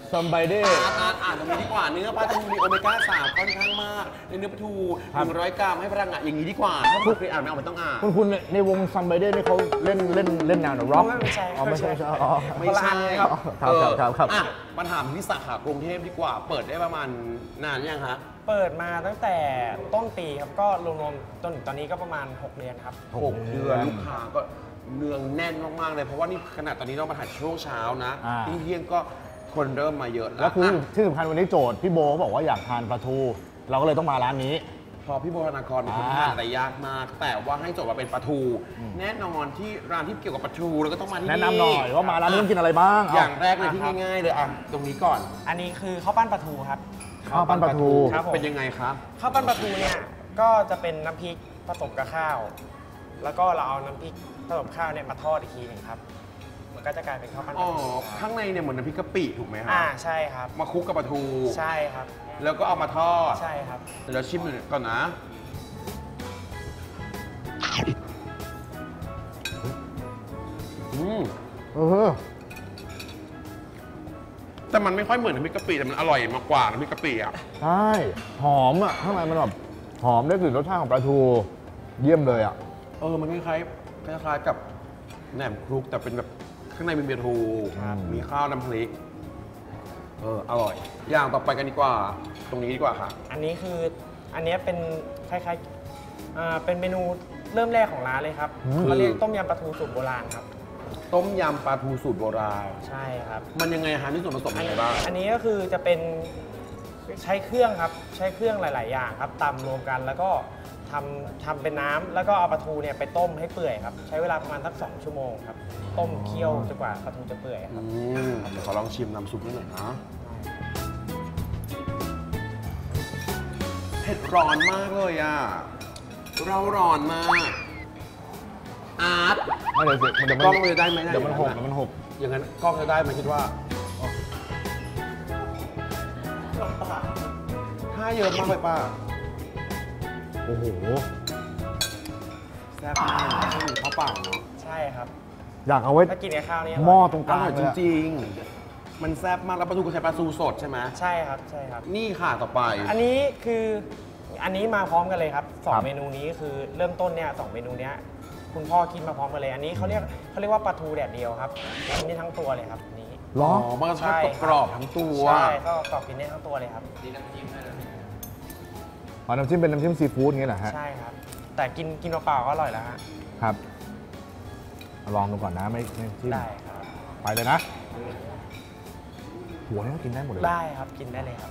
ซัมไบเด้อ่านตรงนี้ดีกว่าเนื้อปลาทูมีโอเมก้า 3ค่อนข้างมากในเนื้อปลาทู100 กรัมให้พลังงานอย่างนี้ดีกว่าถ้าคุณไปอ่านไม่เอาไม่ต้องอ่านคุณในวงซัมไบเด้นี่เขาเล่นแนวร็อกไม่ใช่อ๋อไม่ใช่อ๋อไม่ใช่ครับครับอ่ะมาถามที่สาขากรุงเทพดีกว่า เปิดได้ประมาณนานยังฮะเปิดมาตั้งแต่ต้นปีครับก็รวมๆจนถึงตอนนี้ก็ประมาณ 6 เดือนครับ 6 เดือนลูกค้าก็เนืองแน่นมากๆเลย เพราะว่านี่ขนาดตอนนี้เรามาถ่ายช่วงเช้านะที่เที่ยงก็คนเริ่มมาเยอะแล้วคือที่สำคัญวันนี้โจทย์พี่โบบอกว่าอยากทานปลาทู เราก็เลยต้องมาร้านนี้พอพี่โบธนากรเป็นคนทานอะไรยากมาก แต่ว่าให้โจทย์มาเป็นปลาทู แน่นอนที่ร้านที่เกี่ยวกับปลาทูเราก็ต้องมาที่นี่แนะนำหน่อยว่ามาร้านนี้ต้องกินอะไรบ้างอย่างแรกเลยที่ง่ายๆเลยอ่ะตรงนี้ก่อนอันนี้คือข้าวปั้นปลาทูครับข้าวปั้นปลาทูครับผมเป็นยังไงครับข้าวปั้นปลาทูเนี่ยก็จะเป็นน้ำพริกผสมกับข้าว แล้วก็เราเอาน้ำพริกผสมข้าวเนี่ยมาทอดอีกทีหนึ่งครับมันก็จะกลายเป็นข้าวปั้นปอ๋ลาอทูข้างในเนี่ยเหมือนน้ำพริกกะปิถูกไหมครับใช่ครับมาคลุกกับปลาทูใช่ครับแล้วก็เอามาทอดใช่ครับเดี๋ยวเราชิมหน่อยก่อนนะแต่มันไม่ค่อยเหมือนน้ำพริกกะปิแต่มันอร่อยมากกว่าน้ำพริกกะปิอ่ะใช่หอมอ่ะข้างในมันแบบหอมได้กลิ่นรสชาติของปลาทูเยี่ยมเลยอ่ะมันคล้ายๆกับแหนมคลุกแต่เป็นแบบข้างในเป็นปลาทูมีข้าวน้ำพริกอร่อย อย่างต่อไปกันดีกว่าตรงนี้ดีกว่าค่ะอันนี้คืออันนี้เป็นคล้ายๆเป็นเมนูเริ่มแรกของร้านเลยครับเขาเรียกต้มยำปลาทูสูตรโบราณครับต้มยำปลาทูสูตรโบราณใช่ครับมันยังไงฮะนี่ส่วนผสมยังไงบ้างอันนี้ก็คือจะเป็นใช้เครื่องครับใช้เครื่องหลาย ๆ อย่างครับตำรวมกันแล้วก็ทำเป็นน้ำแล้วก็เอาปลาทูเนี่ยไปต้มให้เปื่อยครับใช้เวลาประมาณสัก2 ชั่วโมงครับต้มเคี่ยวจนกว่าปลาทูจะเปื่อยครับเดี๋ยวขอลองชิมน้ำซุปนิดหน่อยนะเผ็ดร้อนมากเลยอ่ะเราร้อนมากอาร์ตไม่เดี๋ยวมันกล้องจะได้ไหมเดี๋ยวมันหกอย่างนั้นกล้องจะได้ไหมคิดว่าถ้าเยอะมากเลยป้าโอ้โหแซ่บมากใช่หมูข้าวเปล่าเนาะใช่ครับอยากเอาไว้ถ้ากินกับข้าวนี่หม้อตรงกอลางร่อยเลยอะจริงๆมันแซ่บมากแล้วปลาทูก็ใช้ปลาทูสดใช่ไหมใช่ครับใช่ครับนี่ค่ะต่อไปอันนี้คืออันนี้มาพร้อมกันเลยครับ2 เมนูนี้คือเริ่มต้นเนี่ย2 เมนูเนี้ยคุณพ่อคิดมาพร้อมกันเลยอันนี้เขาเรียกว่าปลาทูแดดเดียวครับกินได้ทั้งตัวเลยครับอันนี้เหรอมันก็ชอบกรอบๆทั้งตัวใช่ก็กรอบกินได้ทั้งตัวเลยครับอ๋อน้ำจิ้มเป็นน้ำจิ้มซีฟู้ดอย่างเงี้ยเหรอฮะใช่ครับ แต่กินเปล่าๆก็อร่อยแล้วฮะครับลองดูก่อนนะไม่จิ้มได้ครับไปเลยนะ หัวนี่ก็กินได้หมดเลยได้ครับกินได้เลยครับ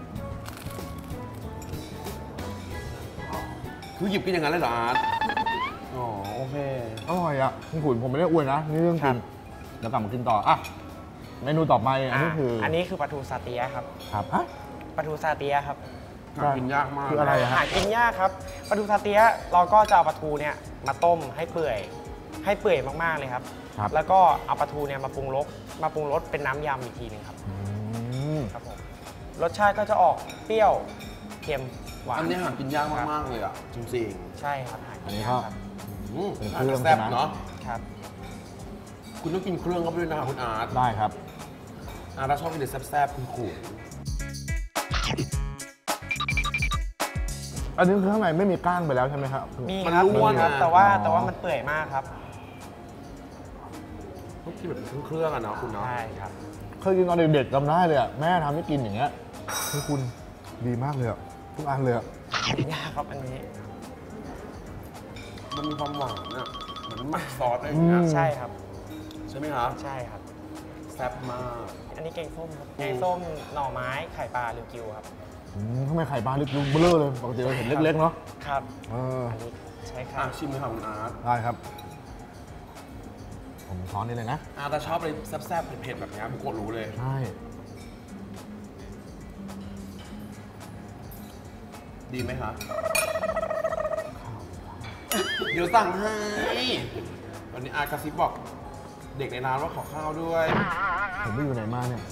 คือหยิบกินอย่างนั้นเลยเหรออาร์ตอ๋อโอเคอร่อยอ่ะคุณขุนผมไม่ได้อวยนะนี่เรื่องจริงเดี๋ยวกลับมากินต่ออ่ะเมนูต่อไปอันนี้คืออันนี้คือปลาทูซาเตียะครับครับฮะปลาทูซาเตียะครับหากินยากมากคืออะไรอะฮะหากินยากครับปลาทูซาเตียะเราก็จะเอาปลาทูเนี่ยมาต้มให้เปื่อยมากๆเลยครับครับแล้วก็เอาปลาทูเนี่ยมาปรุงรสเป็นน้ำยำอีกทีหนึงครับ ครับผมรสชาติก็จะออกเปรี้ยวเค็มหวานอันนี้หากินยากมากๆเลยอ่ะจริงใช่ครับหาอักินนนี้ยาก็กครับๆเป็นเครื่องแซ่บใช่ไหมเนาะครับคุณต้องกินเครื่องเข้าไปด้วยนะครับคุณอาร์ตได้ครับอาร์ตชอบกินแต่แซ่บๆคุณขู่อันนี้คือข้างในไม่มีก้างไปแล้วใช่ไหมครับมีครับมันร่วนมีครับอะแต่ว่ามันเปื่อยมากครับต้องกินแบบเป็นเครื่องๆอะเนาะคุณเนาะใช่ครับเคยกินตอนเด็กๆจำได้เลยอ่ะแม่ทำให้กินอย่างเงี้ยคือคุณดีมากเลยอ่ะทุกอันเลยอ่ะกินยากครับอันนี้มันมีความหวานอ่ะเหมือนหมักซอสอะไรอย่างเงี้ยใช่ครับใช่ไหมครับใช่ครับแซ่บมากอันนี้แกงส้มครับแกงส้มหน่อไม้ไข่ปลาริวกิวครับทำไมไข่ปลาลึกๆเบลอเลยปกติเราเห็นเล็กๆเนาะครับเอออันนี้ใช่ครัอ่ะบชิมเลยค่ะคุณอาร์ตได้ครับ ผมช้อนนี่เลยนะอาร์ตชอบอะไรแซ่บๆเผ็ดๆแบบเนี้ยผมกดรู้เลยใช่ดีไหมคะเดี๋ยวสั่งให้วันนี้อาร์ตกระซิบบอกเด็กในร้านว่าขอข้าวด้วยผมไม่อยู่ไหนมาเนี่ย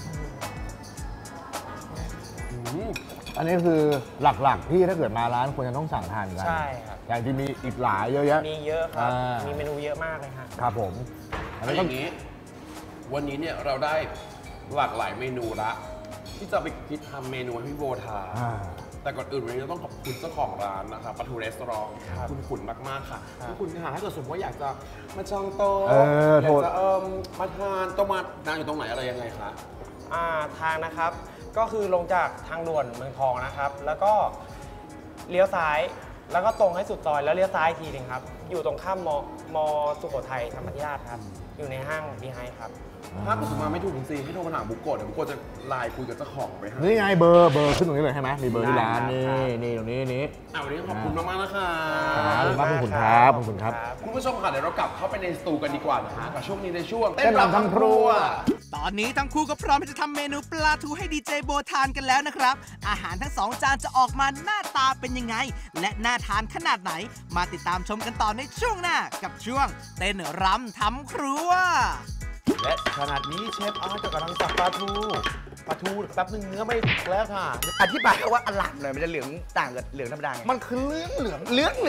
อืมอันนี้คือหลักๆที่ถ้าเกิดมาร้านควรจะต้องสั่งทานกันใช่ครับแต่จริงๆมีอีกหลายเยอะแยะมีเยอะครับอ่ามีมีเมนูเยอะมากเลยฮะครับผมอันเอานี้อก็ย่างนี้ วันนี้เนี่ยเราได้หลากหลายเมนูละที่จะไปคิดทำเมนูให้พี่โบทานแต่ก่อนอื่นวันนี้เราต้องขอบคุณเจ้าของร้านนะคะปลาทูรีสอร์ทคุณขุนมากๆค่ะคุณค่ะถ้าเกิดสมมติว่าอยากจะมาจองโต๊ะอยากจะมาทานต้องมานั่งอยู่ตรงไหนอะไรยังไงคะทางนะครับก็คือลงจากทางด่วนเมืองทองนะครับแล้วก็เลี้ยวซ้ายแล้วก็ตรงให้สุดซอยแล้วเลี้ยวซ้ายอีกทีหนึงครับอยู่ตรงข้ามมสุโขทัยธรรมธิราชครับอยู่ในห้างบีไฮครับถ้าคุณมาไม่ถูกจริงๆให้โทรมาถามบุกโกะเดี๋ยวบุกโกะจะไลน์คุยกับเจ้าของไปให้นี่ไงเบอร์ขึ้นตรงนี้เลยใช่ไหมมีเบอร์ที่ร้านนี่ตรงนี้วันนี้ขอบคุณมากๆนะคะขอบคุณครับขอบคุณครับคุณผู้ชมค่ะเดี๋ยวเรากลับเข้าไปในสตูกันดีกว่านะฮะกับช่วงนี้ในช่วงเต้นรำทำครัวตอนนี้ทั้งคู่ก็พร้อมที่จะทำเมนูปลาทูให้ดีเจโบทานกันแล้วนะครับอาหารทั้ง2 จานจะออกมาหน้าตาเป็นยังไงและน่าทานขนาดไหนมาติดตามชมกันต่อในช่วงหน้ากับช่วงเต้นรำทำครัวและขนาดนี้เชฟอาร์ตกำลังสับปลาทูแป๊บนึงเนื้อไม่แล้วค่ะอธิบายว่าอลามหน่อยมันจะเหลืองต่างกับเหลืองธรรมดาไงมันคือเหลือง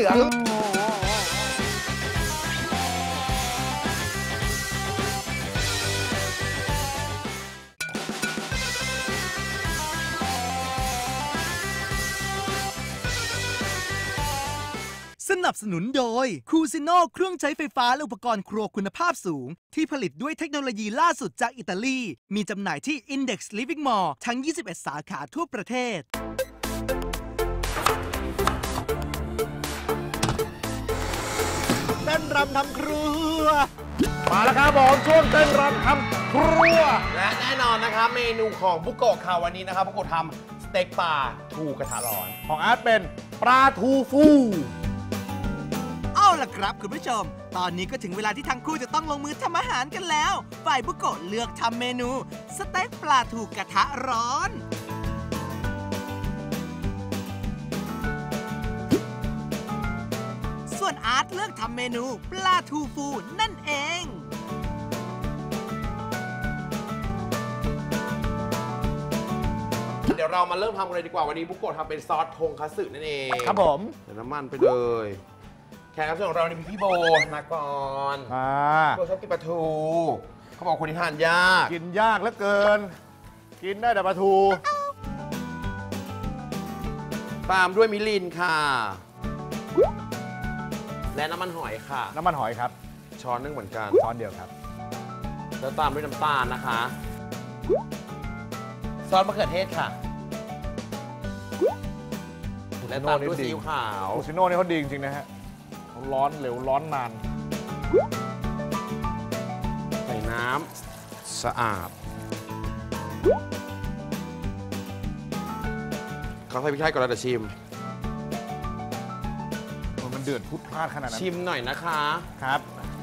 สนับสนุนโดยคูซิโน่เครื่องใช้ไฟฟ้าและอุปกรณ์ครัวคุณภาพสูงที่ผลิตด้วยเทคโนโลยีล่าสุดจากอิตาลีมีจำหน่ายที่ Index Living Mall ทั้ง 21 สาขาทั่วประเทศเต้นรำทำครัวมาแล้วครับผมช่วงเต้นรำทำครัวและแน่นอนนะครับเมนูของบุกโกะค่ะวันนี้นะครับบุกโกะทำสเต็กปลาทูกระทะร้อนของอาร์ตเป็นปลาทูฟูเอาล่ะครับคุณผู้ชมตอนนี้ก็ถึงเวลาที่ทั้งคู่จะต้องลงมือทำอาหารกันแล้วฝ่ายบุกโกะเลือกทำเมนูสเต็กปลาทูกระทะร้อนส่วนอาร์ตเลือกทำเมนูปลาทูฟูนั่นเองเดี๋ยวเรามาเริ่มทำกันเลยดีกว่าวันนี้บุกโกะทำเป็นซอสทงคัตสึนั่นเองครับผมใส่น้ำมันไปเลยแขกรับเชิญของเราเนี่ยมีพี่โบธนากรโบชอบกินปลาทูเขาบอกคนที่ทานยากกินยากเหลือเกินกินได้แต่ปลาทูตามด้วยมิรินค่ะและน้ำมันหอยค่ะน้ำมันหอยครับช้อนนึงเหมือนกันช้อนเดียวครับแล้วตามด้วยน้ำตาลนะคะซอสมะเขือเทศค่ะและตามด้วยซีอิ๊วขาวคูซิโน่นี่เขาดีจริงๆนะฮะร้อนเร็วร้อนนานใส่น้ำสะอาดเขาใส่พริกไทยก่อนแล้วจะชิมมันเดือดพุดพลาดขนาดนั้นชิมหน่อยนะคะครับ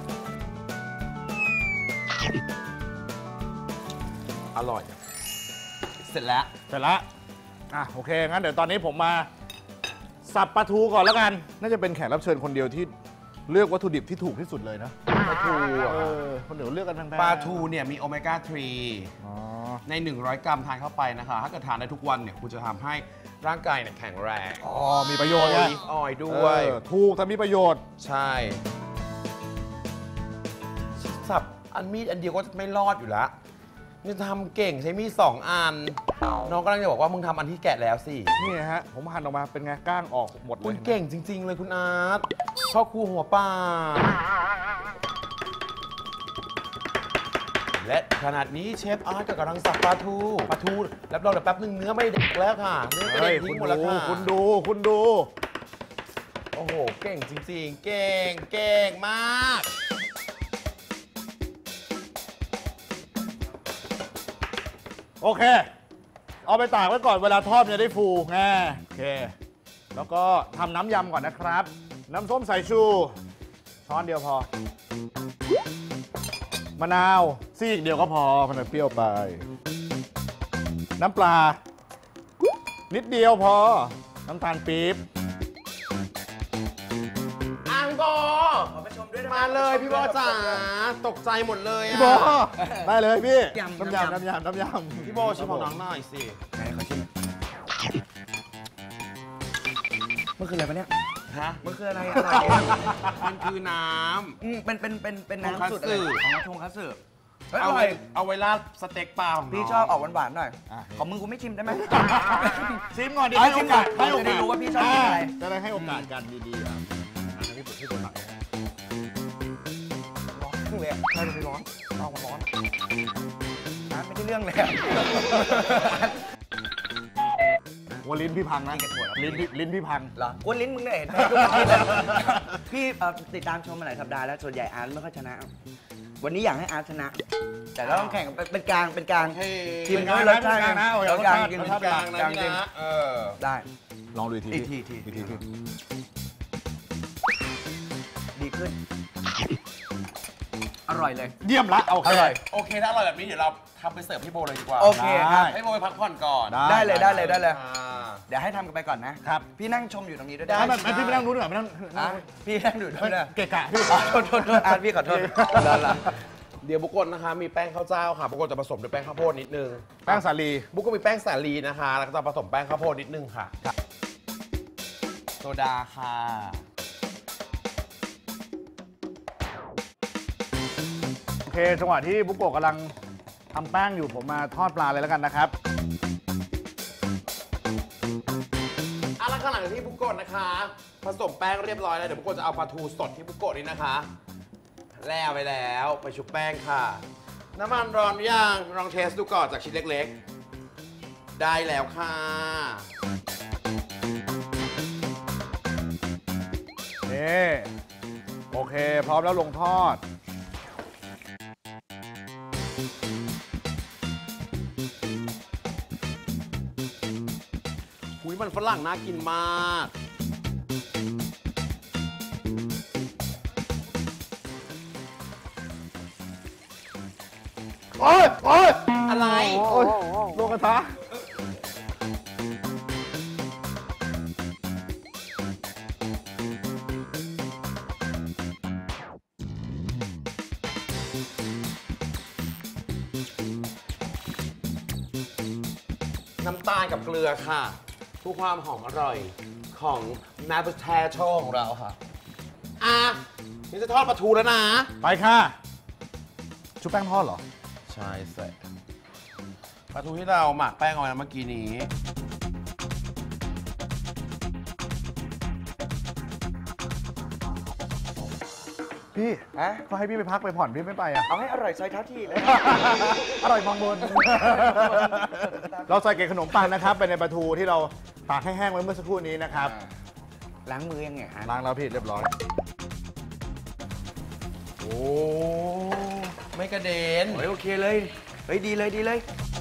อร่อยเสร็จแล้วโอเคงั้นเดี๋ยวตอนนี้ผมมาสับปลาทูก่อนแล้วกันน่าจะเป็นแขกรับเชิญคนเดียวที่เลือกวัตถุดิบที่ถูกที่สุดเลยนะปลาทูคนเดียวเลือกกันทั้งแพงปลาทูเนี่ยมีโอเมก้า 3ใน100 กรัมทานเข้าไปนะคะถ้าเกิดทานได้ทุกวันเนี่ยคุณจะทำให้ร่างกายเนี่ยแข็งแรงมีประโยชน์นะออยด้วยถูกแต่มีประโยชน์ใช่สับอันมีดอันเดียวก็ไม่รอดอยู่แล้วนี่ทำเก่งใช้มีด2 อันน้องกำลังจะบอกว่ามึงทำอันที่แกะแล้วสินี่ฮะผมหั่นออกมาเป็นไงก้างออกหมดเลยคุณเก่งจริงๆเลยคุณอาร์ตพ่อครูหัวป่าและขนาดนี้เชฟอาร์ตกำลังสับปลาทูแล้วเราเดี๋ยวแป๊บนึงเนื้อไม่เด็กแล้วค่ะเนื้อก็เด็กทิ้งหมดแล้วค่ะคุณดูโอ้โหเก่งจริงๆเก่งมากโอเคเอาไปตากไว้ก่อนเวลาทอดจะได้ฟูไงโอเคแล้วก็ทำน้ำยำก่อนนะครับน้ำส้มสายชูช้อนเดียวพอมะนาวซีกเดียวก็พอมันจะเปรี้ยวไปน้ำปลานิดเดียวพอน้ำตาลปี๊บอังโกมาเลยพี่บอจ๋าตกใจหมดเลยพี่บอได้เลยพี่น้ำยำพี่บอชิมของน้องหน่อยสิไหนเขาชิมมันคืออะไรปะเนี่ยฮะมันคืออะไรมันคือน้ำเป็นน้ำสุดอะไรของทงคัตสึเฮ้ยอเอาร่ไว้อยเอาไว้ราดสเต็กปลาของน้องพี่ชอบออกหวานๆหน่อย ของมึงกูไม่ชิมได้ไหมชิมก่อนดิเอาให้โอกาสชิมก่อนจะได้รู้ว่าพี่ชอบกินอะไรจะได้ให้โอกาสกันดีๆอ่ะพี่ปุ๋ยพี่ปุ๋ยหมักร้อนเลยใช่เลยร้อนเอามาร้อนไม่ได้เรื่องเลยอะว่าลิ้นพี่พังนะลิ้นพี่พังเหรอกวนลิ้นมึงเนี่ยเห็นไหมพี่ติดตามชมมาหลายสัปดาห์แล้วส่วนใหญ่อาร์ตไม่ค่อยชนะ วันนี้อยากให้อาร์ตชนะ แต่เราต้องแข่งเป็นกลางทีมน้อยรสชาตินะรสกลางกินรสชาติกลางนะกลางพี่กินนะได้ลองดูอีกทีอีกทีดีขึ้น อร่อยเลยเยี่ยมละโอเคโอเคถ้าอร่อยแบบนี้เดี๋ยวเราทำไปเสิร์ฟพี่โบเลยดีกว่าโอเคครับให้โบไปพักผ่อนก่อนได้เลยอ่าเดี๋ยวให้ทำกันไปก่อนนะครับ พี่นั่งชมอยู่ตรงนี้ด้วยไม่ไม่พี่ไม่นั่งนู้นหรอไม่นั่งอ่ะพี่นั่งอยู่ด้วยนะเกะกะพี่โทษอาร์ตพี่ขอโทษได้ละเดี๋ยวบุกกลนะคะมีแป้งข้าวเจ้าค่ะบุกกลจะผสมด้วยแป้งข้าวโพดนิดนึงแป้งสาลีบุกก็มีแป้งสาลีนะคะ แล้วก็จะผสมแป้งข้าวโพดนิดนึงค่ะโซดาค่ะโอเคจังหวะที่บุกโกะกำลังทำแป้งอยู่ผมมาทอดปลาเลยแล้วกันนะครับแล้วข้างหลังที่บุกโกะนะคะ ผสมแป้งเรียบร้อยแล้วเดี๋ยวบุกโกะจะเอาปลาทูสดที่บุกโกะนี่นะคะแล้วไปแล้วไปชุบแป้งค่ะ น้ำมันร้อนย่างลองเทสดูก่อนจากชิ้นเล็กๆ ได้แล้วค่ะนี่โอเค พร้อมแล้วลงทอดหุยมันฝรั่งน่ากินมากโอ๊ยโอ๊ยอะไรโอ๊ยลงกระทะน้ำตาลกับเกลือค่ะเพื่อความหอมอร่อยของนาบูแทโชของเราค่ะนี่จะทอดปลาทูแล้วนะไปค่ะ ชุบแป้งทอดเหรอใช่เสร็จปลาทูที่เราหมักแป้งเอาไว้เมื่อกี้นี้พี่ฮะก็ให้พี่ไปพักไปผ่อนพี่ไม่ไปอ่ะเอาให้อร่อยซอยเท้าที่เลยอร่อยมองบน เราใส่เกล็ดขนมปังนะครับไปในปลาทูที่เราตากให้แห้งไว้เมื่อสักครู่นี้นะครับล้างมือยังไงฮะล้างแล้วพี่เรียบร้อยโอ้ไม่กระเด็นเฮ้ยโอเคเลยเฮ้ยดีเลย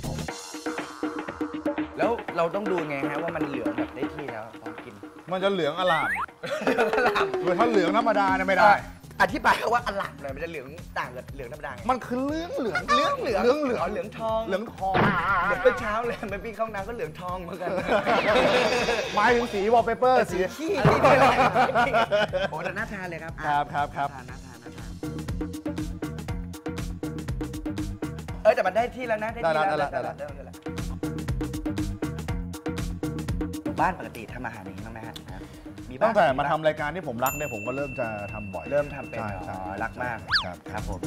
แล้วเราต้องดูไงฮะว่ามันเหลืองแบบได้ที่แล้วตอนกินมันจะเหลืองอลามคือถ้าเหลืองธรรมดาเนี่ยไม่ได้อธิบายว่าอลังหน่อยมันจะเหลืองต่างกับเหลืองธรรมดาไงมันคือเหลืองเหลืองเหลืองเหลืองทองเหลืองทองเหลืองเป็นเช้าเลยมันพี่เข้าน้ำก็เหลืองทองเหมือนกันหมายถึงสีวอลเปเปอร์สีขี้นี่เลยโอ้แต่น่าทานเลยครับครับน่าทานแต่มันได้ที่แล้วนะได้ที่แล้วบ้านปกติทำอาหารอย่างนี้บ้างไหมฮะมีบ้างตั้งแต่มาทำรายการที่ผมรักเนี่ยผมก็เริ่มจะทำบ่อยเริ่มทำเป็นใช่รักมากครับผม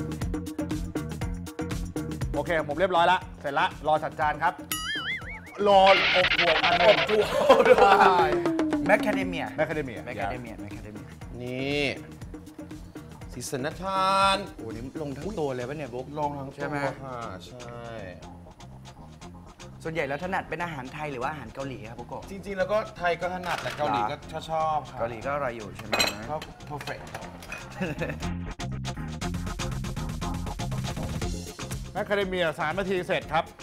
โอเคผมเรียบร้อยละเสร็จละรอจัดจานครับรออบอวบอันอบจูแมคคาเดเมียแมคคาเดเมียนี่สีสันน่าทานโอ้นี่ลงทั้งตัวเลยป่ะเนี่ยบุ๊กลงทั้งใช่ไหมตัวค่ะใช่ส่วนใหญ่แล้วถนัดเป็นอาหารไทยหรือว่าอาหารเกาหลีครับบุ๊กโกจริงๆแล้วก็ไทยก็ถนัดแต่เกาหลีก็ชอบค่ะเกาหลีก็อร่อยอยู่ใช่ไหมชอบ perfect แมคคาเดเมีย3 นาทีเสร็จครับ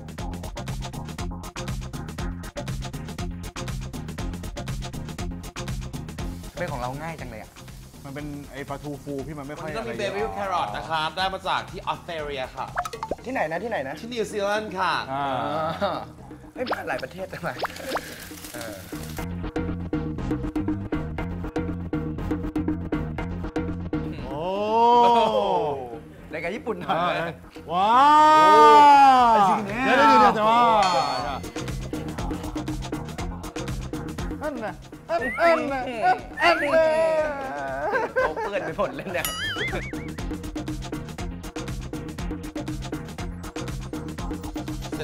เป็นของเราง่ายจังเลยอ่ะมันเป็นไอปลาทูฟูพี่มันไม่ค่วัอน ยนี้ก็มีอะไรเบบี้แครอทนะครับ ได้มาจากที่ออสเตรเลียค่ะที่ไหนนะที่นิวซีแลนด์ค่ะเฮ้ยมาหลายประเทศจังเลยโอ้รายการญี่ปุ่นหน่อยว้าวเดี๋ยวจะว่าอันน่ะอันน่ะโอ้เปื้อนไปหมดเลยเนี่ย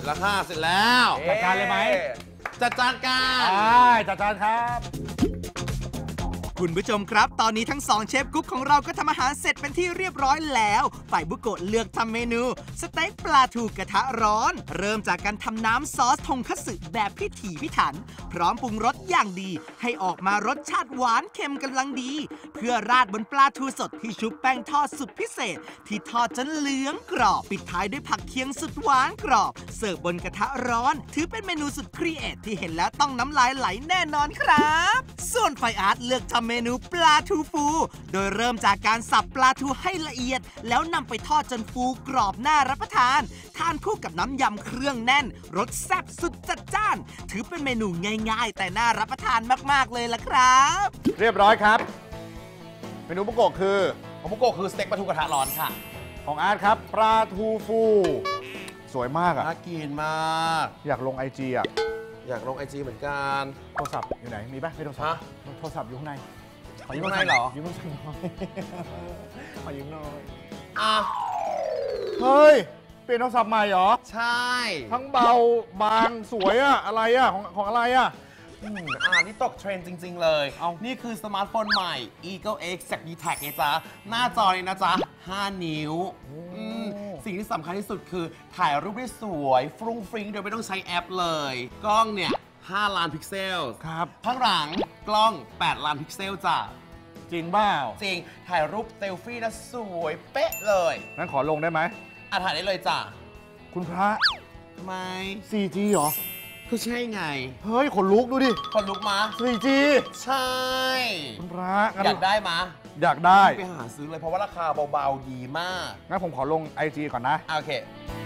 แล้วค่ะเสร็จแล้วจัดการเลยไหมจัดจานกันจัดจานครับคุณผู้ชมครับ ตอนนี้ทั้ง2เชฟกุ๊กของเราก็ทำอาหารเสร็จเป็นที่เรียบร้อยแล้วฝ่ายบุโกะเลือกทำเมนูสเต็กปลาทูกระทะร้อน เริ่มจากการทำน้ำซอสทงคัตสึแบบพิถีพิถัน พร้อมปรุงรสอย่างดี ให้ออกมารสชาติหวานเค็มกำลังดี เพื่อราดบนปลาทูสดที่ชุบแป้งทอดสุดพิเศษ ที่ทอดจนเหลืองกรอบปิดท้ายด้วยผักเคียงสุดหวานกรอบเสิร์ฟบนกระทะร้อน ถือเป็นเมนูสุดครีเอทที่เห็นแล้วต้องน้ำลายไหลแน่นอนครับส่วนไฟอาร์ตเลือกทำเมนูปลาทูฟู โดยเริ่มจากการสับปลาทูให้ละเอียด แล้วนำไปทอดจนฟูกรอบน่ารับประทานทานคู่กับน้ำยำเครื่องแน่นรสแซ่บสุดจัดจ้าน ถือเป็นเมนูง่ายๆ แต่น่ารับประทานมากๆเลยล่ะครับเรียบร้อยครับ เมนูบุโกะคือของบุโกะคือสเต็กปลาทูกระทะร้อนค่ะของอาร์ตครับปลาทูฟู สวยมากอ่ะน่ากินมากอยากลง IG อ่ะอยากลง IG เหมือนกันโทรศัพท์อยู่ไหน มีป่ะไม่โทรศัพท์โทรศัพท์อยู่ข้างใน ขอยืมข้างในเหรอยืมโทรศัพท์หน่อยขอยืมหน่อยอ่ะเฮ้ย เปลี่ยนโทรศัพท์ใหม่เหรอใช่ทั้งเบา บาง สวยอะอะไรอะของอะไรอะนี่ตกเทรนด์จริง ๆ เลย นี่คือสมาร์ทโฟนใหม่ Eagle X จาก D-Tech ไงจ๊ะ หน้าจอเลยนะจ๊ะ 5 นิ้ว สิ่งที่สำคัญที่สุดคือถ่ายรูปได้สวยฟรุ้งฟริ้งโดยไม่ต้องใช้แอปเลย กล้องเนี่ย 5 ล้านพิกเซลครับข้างหลังกล้อง 8 ล้านพิกเซลจ้ะจริงเปล่าจริง ถ่ายรูปเซลฟี่นะสวยเป๊ะเลยงั้นขอลงได้ไหมถ่ายได้เลยจ้ะคุณพระทำไม 4G เหรอคือใช่ไงเฮ้ยขนลุกดูดิคนลุกมา 4G ใช่คุณพระงั้นอยากได้มาอยากได้ไปหาซื้อเลยเพราะว่าราคาเบาๆดีมากงั้นผมขอลง IG ก่อนนะโอเค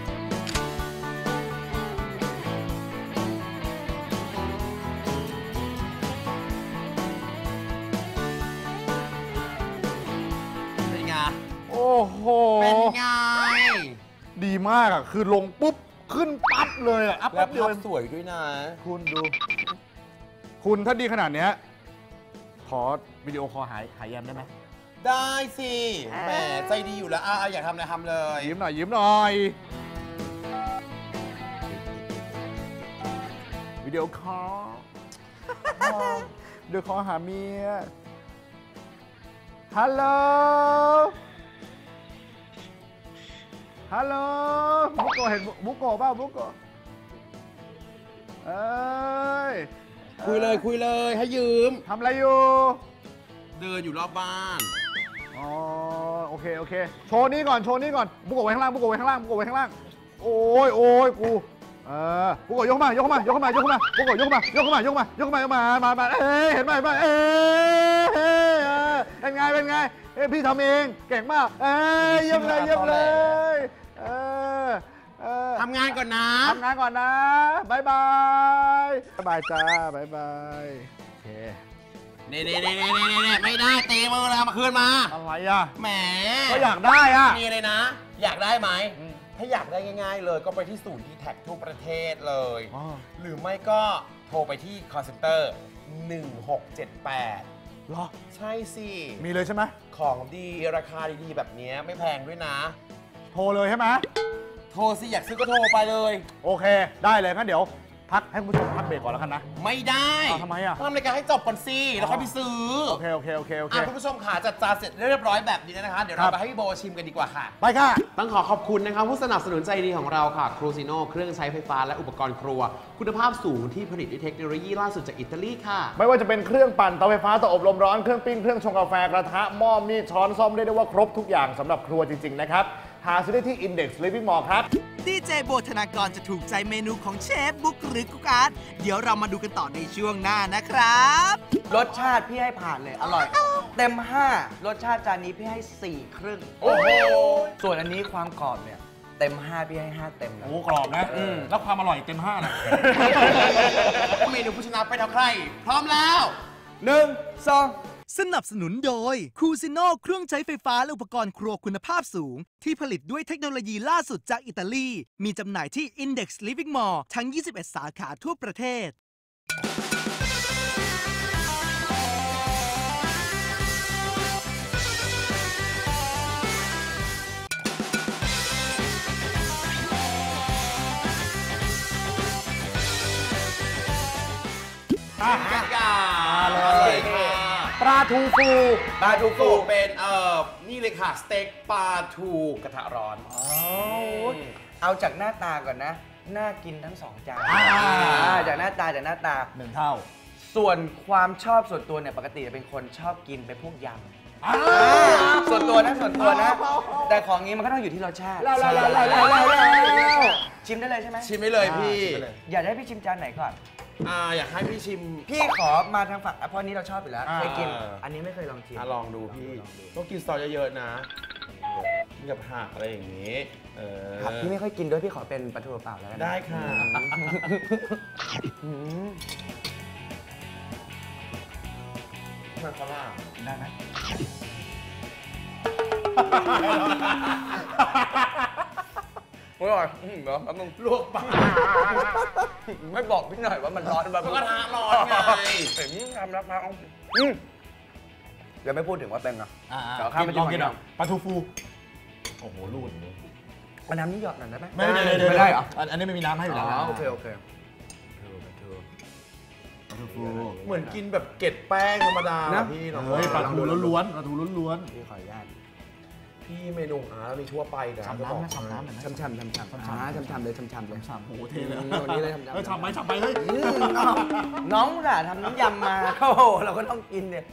เป็นไงโอ้โหเป็นไงดีมากอะคือลงปุ๊บ ขึ้นปั๊บเลยอะอัพแล้ปั๊วบเดียวภาพสวยด้วยนะคุณดู คุณถ้าดีขนาดเนี้ยขอวิดีโอคอลหายแยมได้ไหมได้สิ แหม ใจดีอยู่แล้วอยากทำอะไรทำเลยยิ้มหน่อย ยิ้มหน่อย วิดีโอคอล วิดีโอคอลหาเมีย ฮัลโหล ฮัลโหล บุโกะเห็นบุโกะเปล่าบุโกะเอ้ยคุยเลยให้ยืมทำอะไรอยู่เดินอยู่รอบบ้านอ๋อ โอเค โอเค โชว์นี้ก่อน โชว์นี้ก่อน บุโกะไว้ข้างล่าง บุโกะไว้ข้างล่าง บุโกะไว้ข้างล่าง โอ้ย โอ้ย กู บุโกะยกมายกมายกมายกมาบุโกะยกมายกมายกมายกมายกมาเอ้ย เห็นไหมเอ้ยเป็นไง เป็นไง เอ้ย พี่ทำเอง เก่งมาก เอ้ย เยี่ยมเลย เยี่ยมเลยทำงานก่อนนะทำงานก่อนนะบายบายบายบายจ้าบายบาย โอเคนี่ไม่ได้ตีมือเลยเอามาคืนมาอะไรอ่ะแหมก็อยากได้อ่ะมีเลยนะ อยากได้ไหม ถ้าอยากได้ง่ายๆเลยก็ไปที่ศูนย์ D-Tech ทั่วประเทศเลย หรือไม่ก็โทรไปที่ call center 1678 เหรอใช่สิมีเลยใช่ไหมของดีราคาดีๆ แบบนี้ไม่แพงด้วยนะโทรเลยใช่ไหมโทรสิ อยากซื้อก็โทรไปเลยโอเค ได้เลยงั้นเดี๋ยว พักให้คุณผู้ชมพักเบรกก่อนแล้วกันนะไม่ได้ทำไมอ่ะทำรายการให้จบก่อนสิแล้วค่อยไปซื้อโอเค โอเค โอเค โอเคคุณผู้ชมขาจัดจานเสร็จเรียบร้อยแบบนี้นะคะ เดี๋ยวครัเราบไปให้พี่โบชิมกันดีกว่าค่ะไปค่ะต้องขอบคุณนะครับผู้สนับสนุนใจดีของเราค่ะครูซิโนเครื่องใช้ไฟฟ้าและอุปกรณ์ครัว คุณภาพสูงที่ผลิตด้วยเทคโนโลยีล่าสุดจากอิตาลีค่ะไม่ว่าจะเป็นเครื่องปั่นเตาไฟฟ้าเตาอบลมร้อน เครื่องปิ้ง เครื่องชงกาแฟ กระทะ หม้อ มีด ช้อน ซ่อม ได้ว่าครบทุกอย่างสำหรับครัวจริง ๆ นะครับ หาซื้อได้ที่ Index Living Mall ครับดีเจโบธนากรจะถูกใจเมนูของเชฟบุ๊กหรือกุ๊กอาร์ตเดี๋ยวเรามาดูกันต่อในช่วงหน้านะครับรสชาติพี่ให้ผ่านเลย อร่อย เต็ม 5 รสชาติจานนี้พี่ให้ 4 ครึ่งโอ้โหส่วนอันนี้ความกรอบเนี่ย เต็ม 5 พี่ให้ 5 เต็มเลยโอ้กรอบนะ แล้วความอร่อยเต็ม5นะเมนูผู้ชนะไปทำใคร พร้อมแล้ว 1 2 สนับสนุนโดยคูซิโนเครื่องใช้ไฟฟ้าและอุปกรณ์ครัวคุณภาพสูง ที่ผลิตด้วยเทคโนโลยีล่าสุดจากอิตาลี มีจำหน่ายที่ Index Living Mall ทั้ง 21 สาขาทั่วประเทศมาเลยปลาทูฟูปลาทูฟูเป็นนี่เลยค่ะสเต็กปลาทูกระทะร้อนเอาจากหน้าตาก่อนนะ น่ากินทั้ง2 จานจากหน้าตา 1 เท่าส่วนความชอบส่วนตัวเนี่ยปกติจะเป็นคนชอบกินเป็นพวกยำส่วนตัวนะแต่ของนี้มันก็ต้องอยู่ที่รสชาติชิมได้เลยใช่ไหมชิมได้เลยพี่อยากให้พี่ชิมจานไหนก่อนอยากให้พี่ชิมพี่ขอมาทางฝั่งเพราะนี้เราชอบอยู่แล้วเคยกินอันนี้ไม่เคยลองชิมลองดูพี่ต้องกินซอสเยอะๆนะมีกับผักอะไรอย่างนี้ผักพี่ไม่ค่อยกินด้วยพี่ขอเป็นปลาทูเปล่าแล้วกันได้ค่ะมันฝรั่งได้ไหมอร่อยเหรอมึงลวกปลาไม่บอกพี่หน่อยว่ามันร้อนแบบกระทะร้อนไงเห็นทำรับมาเดี๋ยวไม่พูดถึงว่าเป็นไงเดี๋ยวข้ามไปลองกินปลาทูฟูโอ้โหรูดเอาน้ำนี่หยอดหน่อยได้ไหมไม่ได้เหรออันนี้ไม่มีน้ำให้อยู่แล้วโอเคเหมือนกินแบบเกล็ดแป้งธรรมดาพี่เนาะปลาทูล้วนพี่ขออนุญาตพี่เมนูเรามีทั่วไปนะฉ่ำน้ำช่ำเลยช่ำเลยโอ้โหเทเลยวันนี้เลยฉ่ำไปเฮ้ยน้องน่ะทำน้ำยำมาโอ้โหเราก็ต้องกินเนี่ย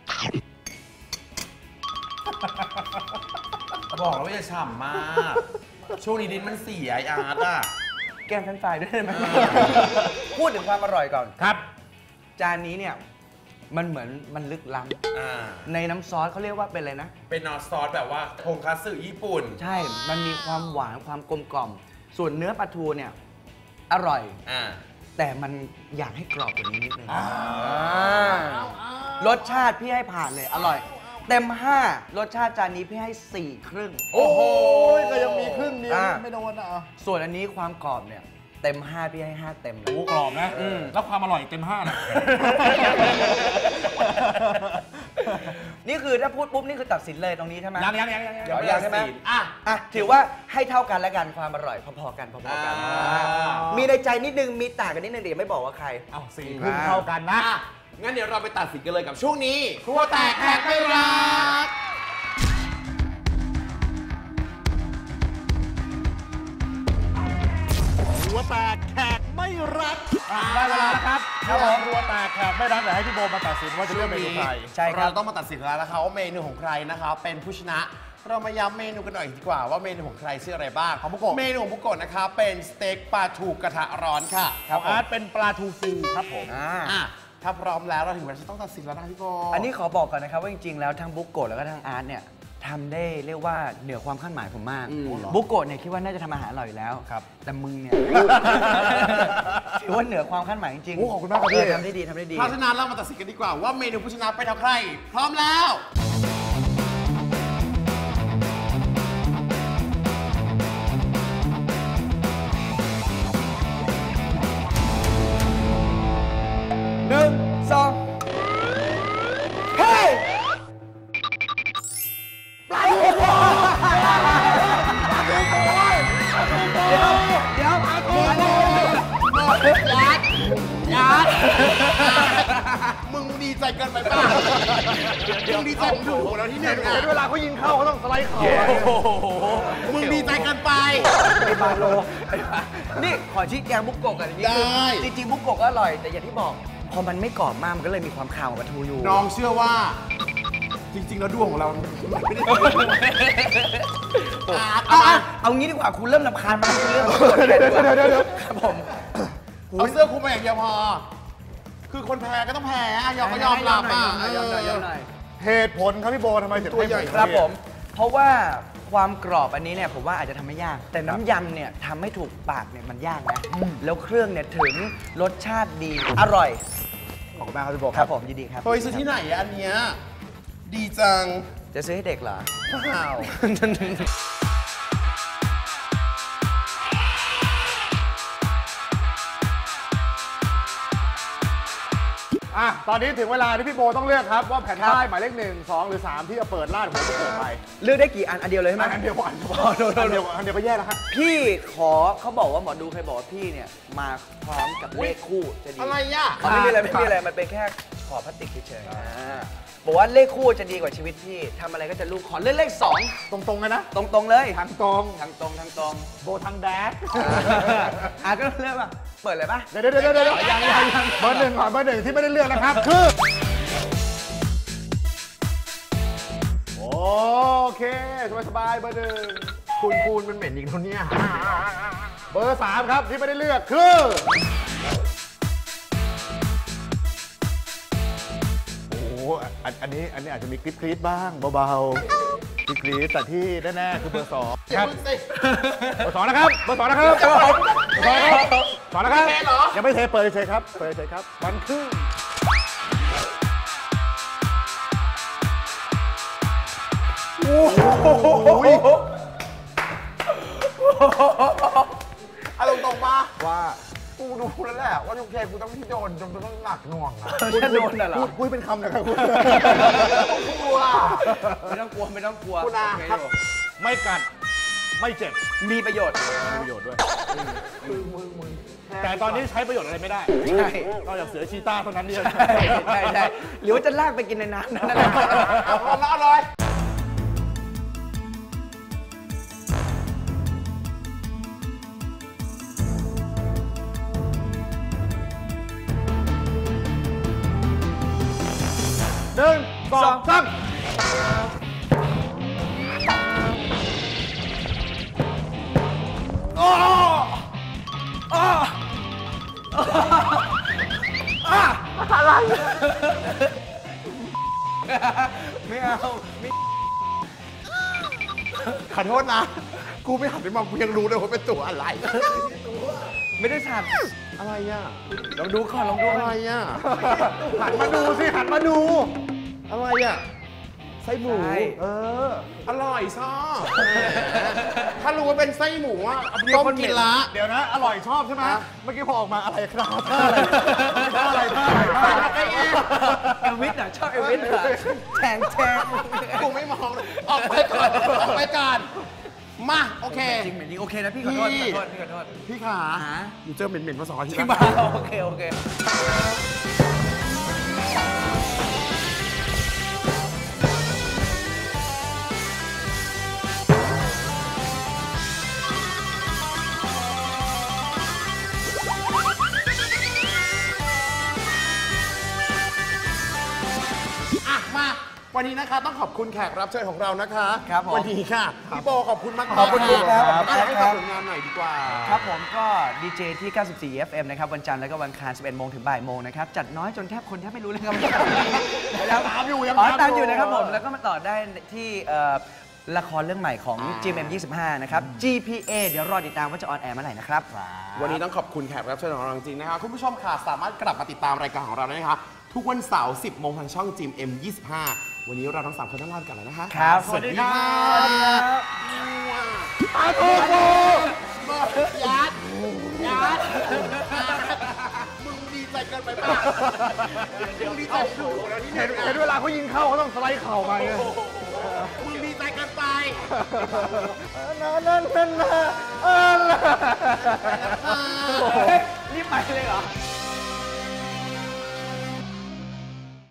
บอกแล้วว่าจะฉ่ำมากช่วงนี้ดินมันเสียอาร์ตอ่ะแกงเฟรนช์ฟรายด้วยไหมพูดถึงความอร่อยก่อนครับจานนี้เนี่ยมันเหมือนมันลึกล้ำในน้ำซอสเขาเรียกว่าเป็นอะไรนะเป็นซอสแบบว่าทงคัตสึญี่ปุ่นใช่มันมีความหวานความกลมกล่อมส่วนเนื้อปลาทูเนี่ยอร่อยแต่มันอยากให้กรอบกว่านี้นิดนึงรสชาติพี่ให้ผ่านเลยอร่อยเต็ม5รสชาติจานนี้พี่ให้4 ครึ่งโอ้โหก็ยังมีครึ่งเดียวไม่โดนอ่ะส่วนอันนี้ความกรอบเนี่ยเต็ม5พี่ให้5เต็มเลยโอ้กรอบนะแล้วความอร่อยเต็ม5นะนี่คือถ้าพูดปุ๊บนี่คือตัดสินเลยตรงนี้ใช่ไหมยังใช่ไหมถือว่าให้เท่ากันแล้วกันความอร่อยพอๆกันมีในใจนิดนึงมีต่างกันนิดนึงเดี๋ยวไม่บอกว่าใคร 4 ครึ่งเท่ากันนะงั้นเดี๋ยวเราไปตัดสินกันเลยกับช่วงนี้ครัวแตกแขกไม่รักครัวแตกแขกไม่รักได้เวลาแล้วครับครัวแตกแขกไม่รักเดี๋ยวให้พี่โบมาตัดสินว่าจะเลือกเมนูใครใช่เราต้องมาตัดสินแล้วนะคะว่าเมนูของใครนะคะเป็นผู้ชนะเรามาย้ำเมนูกันหน่อยดีกว่าว่าเมนูของใครชื่ออะไรบ้างของบุโกะเมนูของบุโกะนะคะเป็นสเต็กปลาทูกระทะร้อนค่ะของอาร์ตเป็นปลาทูฟูครับผมถ้าพร้อมแล้วเราถึงเวลาจะต้องตัดสินแล้วนะพี่โบอันนี้ขอบอกก่อนนะครับว่าจริงๆแล้วทั้งบุโกะแล้วก็ทั้งอาร์ตเนี่ยทำได้เรียกว่าเหนือความคาดหมายผมมากบุโกะเนี่ยคิดว่าน่าจะทำอาหารอร่อยอยู่แล้วแต่มึงเนี่ยถือว่าเหนือความคาดหมายจริงๆขอบคุณมากครับพี่ทำได้ดีเพราะฉะนั้นเรามาตัดสินกันดีกว่าว่าเมนูผู้ชนะเป็นใครพร้อมแล้ว 1 2เฮ้ยปลาทูเดี๋ยวยัดมึงดีใจเกินไปป่ะมึงดีใจมึงถูกแล้วที่หนึ่งอ่ะเวลาเขายิงเข้าเขาต้องสไลด์เข่ามึงดีใจเกินไปบาโลนี่ขอชี้แจงบุกโกะกันอย่างนี้จริงๆบุกโกะก็อร่อยแต่อย่างที่บอกพอมันไม่กรอบมากมันก็เลยมีความคาวของปลาทูอยู่น้องเชื่อว่าจริงๆแล้วดวงของเราไม่ได้เอางี้ดีกว่าคุณเริ่มรำคาญมาเรื่องเดี๋ยวครับผมเอาเสื้อคลุมมาอย่างเดียวพอคือคนแพ้ก็ต้องแพ้ยอมก็ยอมรับยอมหน่อยเหตุผลครับพี่โบทำไมถึงตัวใหญ่ครับผมเพราะว่าความกรอบอันนี้เนี่ยผมว่าอาจจะทำไม่ยากแต่น้ำยำเนี่ยทำให้ถูกปากเนี่ยมันยากนะแล้วเครื่องเนี่ยถึงรสชาติดีอร่อยขอบคุณมากครับพี่โบครับผมยินดีครับเคยซื้อที่ไหนอันเนี้ยดีจังจะซื้อให้เด็กเหรอเปล่าอ่ะตอนนี้ถึงเวลาที่พี่โบต้องเลือกครับว่าแผ่นป้ายหมายเลข1 2 หรือ 3 ที่จะเปิดลาดหัวจะเปิดไปเลือกได้กี่อันอันเดียวเลยใช่ไหมอันเดียวอันเดียวโดนอันเดียวอันเดียวก็แย่แล้วฮะพี่ขอเขาบอกว่าหมอดูเคยบอกว่าพี่เนี่ยมาพร้อมกับเลขคู่จะดีอะไรอ่ะไม่มีอะไรไม่มีอะไรมันเป็นแค่ขอบพลาสติกเฉยๆบอกว่าเลขคู่จะดีกว่าชีวิตพี่ทำอะไรก็จะลูกขอเลือกเลข 2 ตรงๆเลยนะตรงๆเลยทางตรงทางตรงทางตรงโบทางแดดก็เลือกป่ะเปิดเลยป่ะเดี๋ยวยังเบอร์ 1ก่อนเบอร์ 1ที่ไม่ได้เลือกนะครับคือโอเคสบายๆเบอร์ 1 คุณมันเหม็นอีกแล้วเนี่ยเบอร์ 3 ครับที่ไม่ได้เลือกคือโอ้โหอันนี้อาจจะมีกรี๊ดบ้างเบาๆกรี๊ดแต่ที่แน่ๆคือเบอร์ 2ครับเบอร์ 2นะครับเบอร์ 2นะครับ2นะครับยังไม่เทเปิดเฉยครับเปิดเฉยครับมันคือโอ้โหอารมณ์ตรงปะว่ากูรู้แล้วแหละว่าทุกเทปกูต้องที่โดนจนต้องหนักหน่วงอะจะโดนเหรอพูดเป็นคำนะครับคุณกลัวไม่ต้องกลัวไม่ต้องกลัวคุณอาโอเคอยู่ไม่กัดไม่เจ็บมีประโยชน์มีประโยชน์ด้วยแต่ตอนนี้ใช้ประโยชน์อะไรไม่ได้ใช่นอกจากเสือชีต้าเท่านั้นเนี่ยใช่หรือว่าจะลากไปกินในน้ำนั่นแหละเอาคนละเลย 1 2 3โอ้อะไรไม่เอาขอโทษนะ กูไม่หันไปมองกูยังรู้เลยว่าเป็นตัวอะไรไม่ได้สั่นอะไรอ่ะลองดูก่อนลองดูอะไรอ่ะหันมาดูสิหันมาดูอะไรอ่ะ ไส้หมูเอออร่อยชอบถ้ารู้ว่าเป็นไส้หมูอ่ะเอาไปต้มกินละเดี๋ยวนะ อร่อยชอบใช่ไหมเมื่อกี้พอออกมาอะไรครับท่าอะไรท่าอะไรเอลวิสอ่ะชอบเอลวิสอ่ะแทงกูไม่มองเลยออกไปก่อนออกไปก่อนมาโอเคจริงเหมือนจริงโอเคนะพี่ขอโทษพี่ขอโทษพี่ขาหนูเจอเหม็นๆมา2 อาทิตย์ที่แล้วบ้านโอเคโอเคอ่ะมาวันนี้นะคะต้องขอบคุณแขกรับเชิญของเรานะคะครับผมวันนี้ค่ะพี่โบขอบคุณมากๆขอบคุณครับให้ฝากผลงานหน่อยดีกว่าครับผมก็ดีเจที่ 94 FM นะครับวันจันทร์แล้วก็วันอังคาร 11 โมงถึงบ่ายโมงนะครับ จัดน้อยจนแทบคนแทบไม่รู้เลยครับตามอยู่ยังตามอยู่นะครับผม แล้วก็มาต่อได้ที่ละครเรื่องใหม่ของ GMM25 นะครับ GPA เดี๋ยวรอติดตามว่าจะออนแอร์เมื่อไหร่นะครับวันนี้ต้องขอบคุณแขกรับเชิญของเราจริงๆนะคะคุณผู้ชมค่ะสามารถกลับมาติดตามรายการของเราได้นะคะทุกวันเสาร์ 10 โมงทางช่อง GMM25 วันนี้เราทั้ง 3 คนต้องลาไปก่อนแล้วนะคะครับสวัสดีค่ะสวัสดีครับยัดมึงดีใจเกินไปป่ะมึงดีใจโอ้โหแล้วนี่เห็นเวลาเขายิงเข้าเขาต้องสไลด์เข่าไปมึงดีใจเกินไปนั่น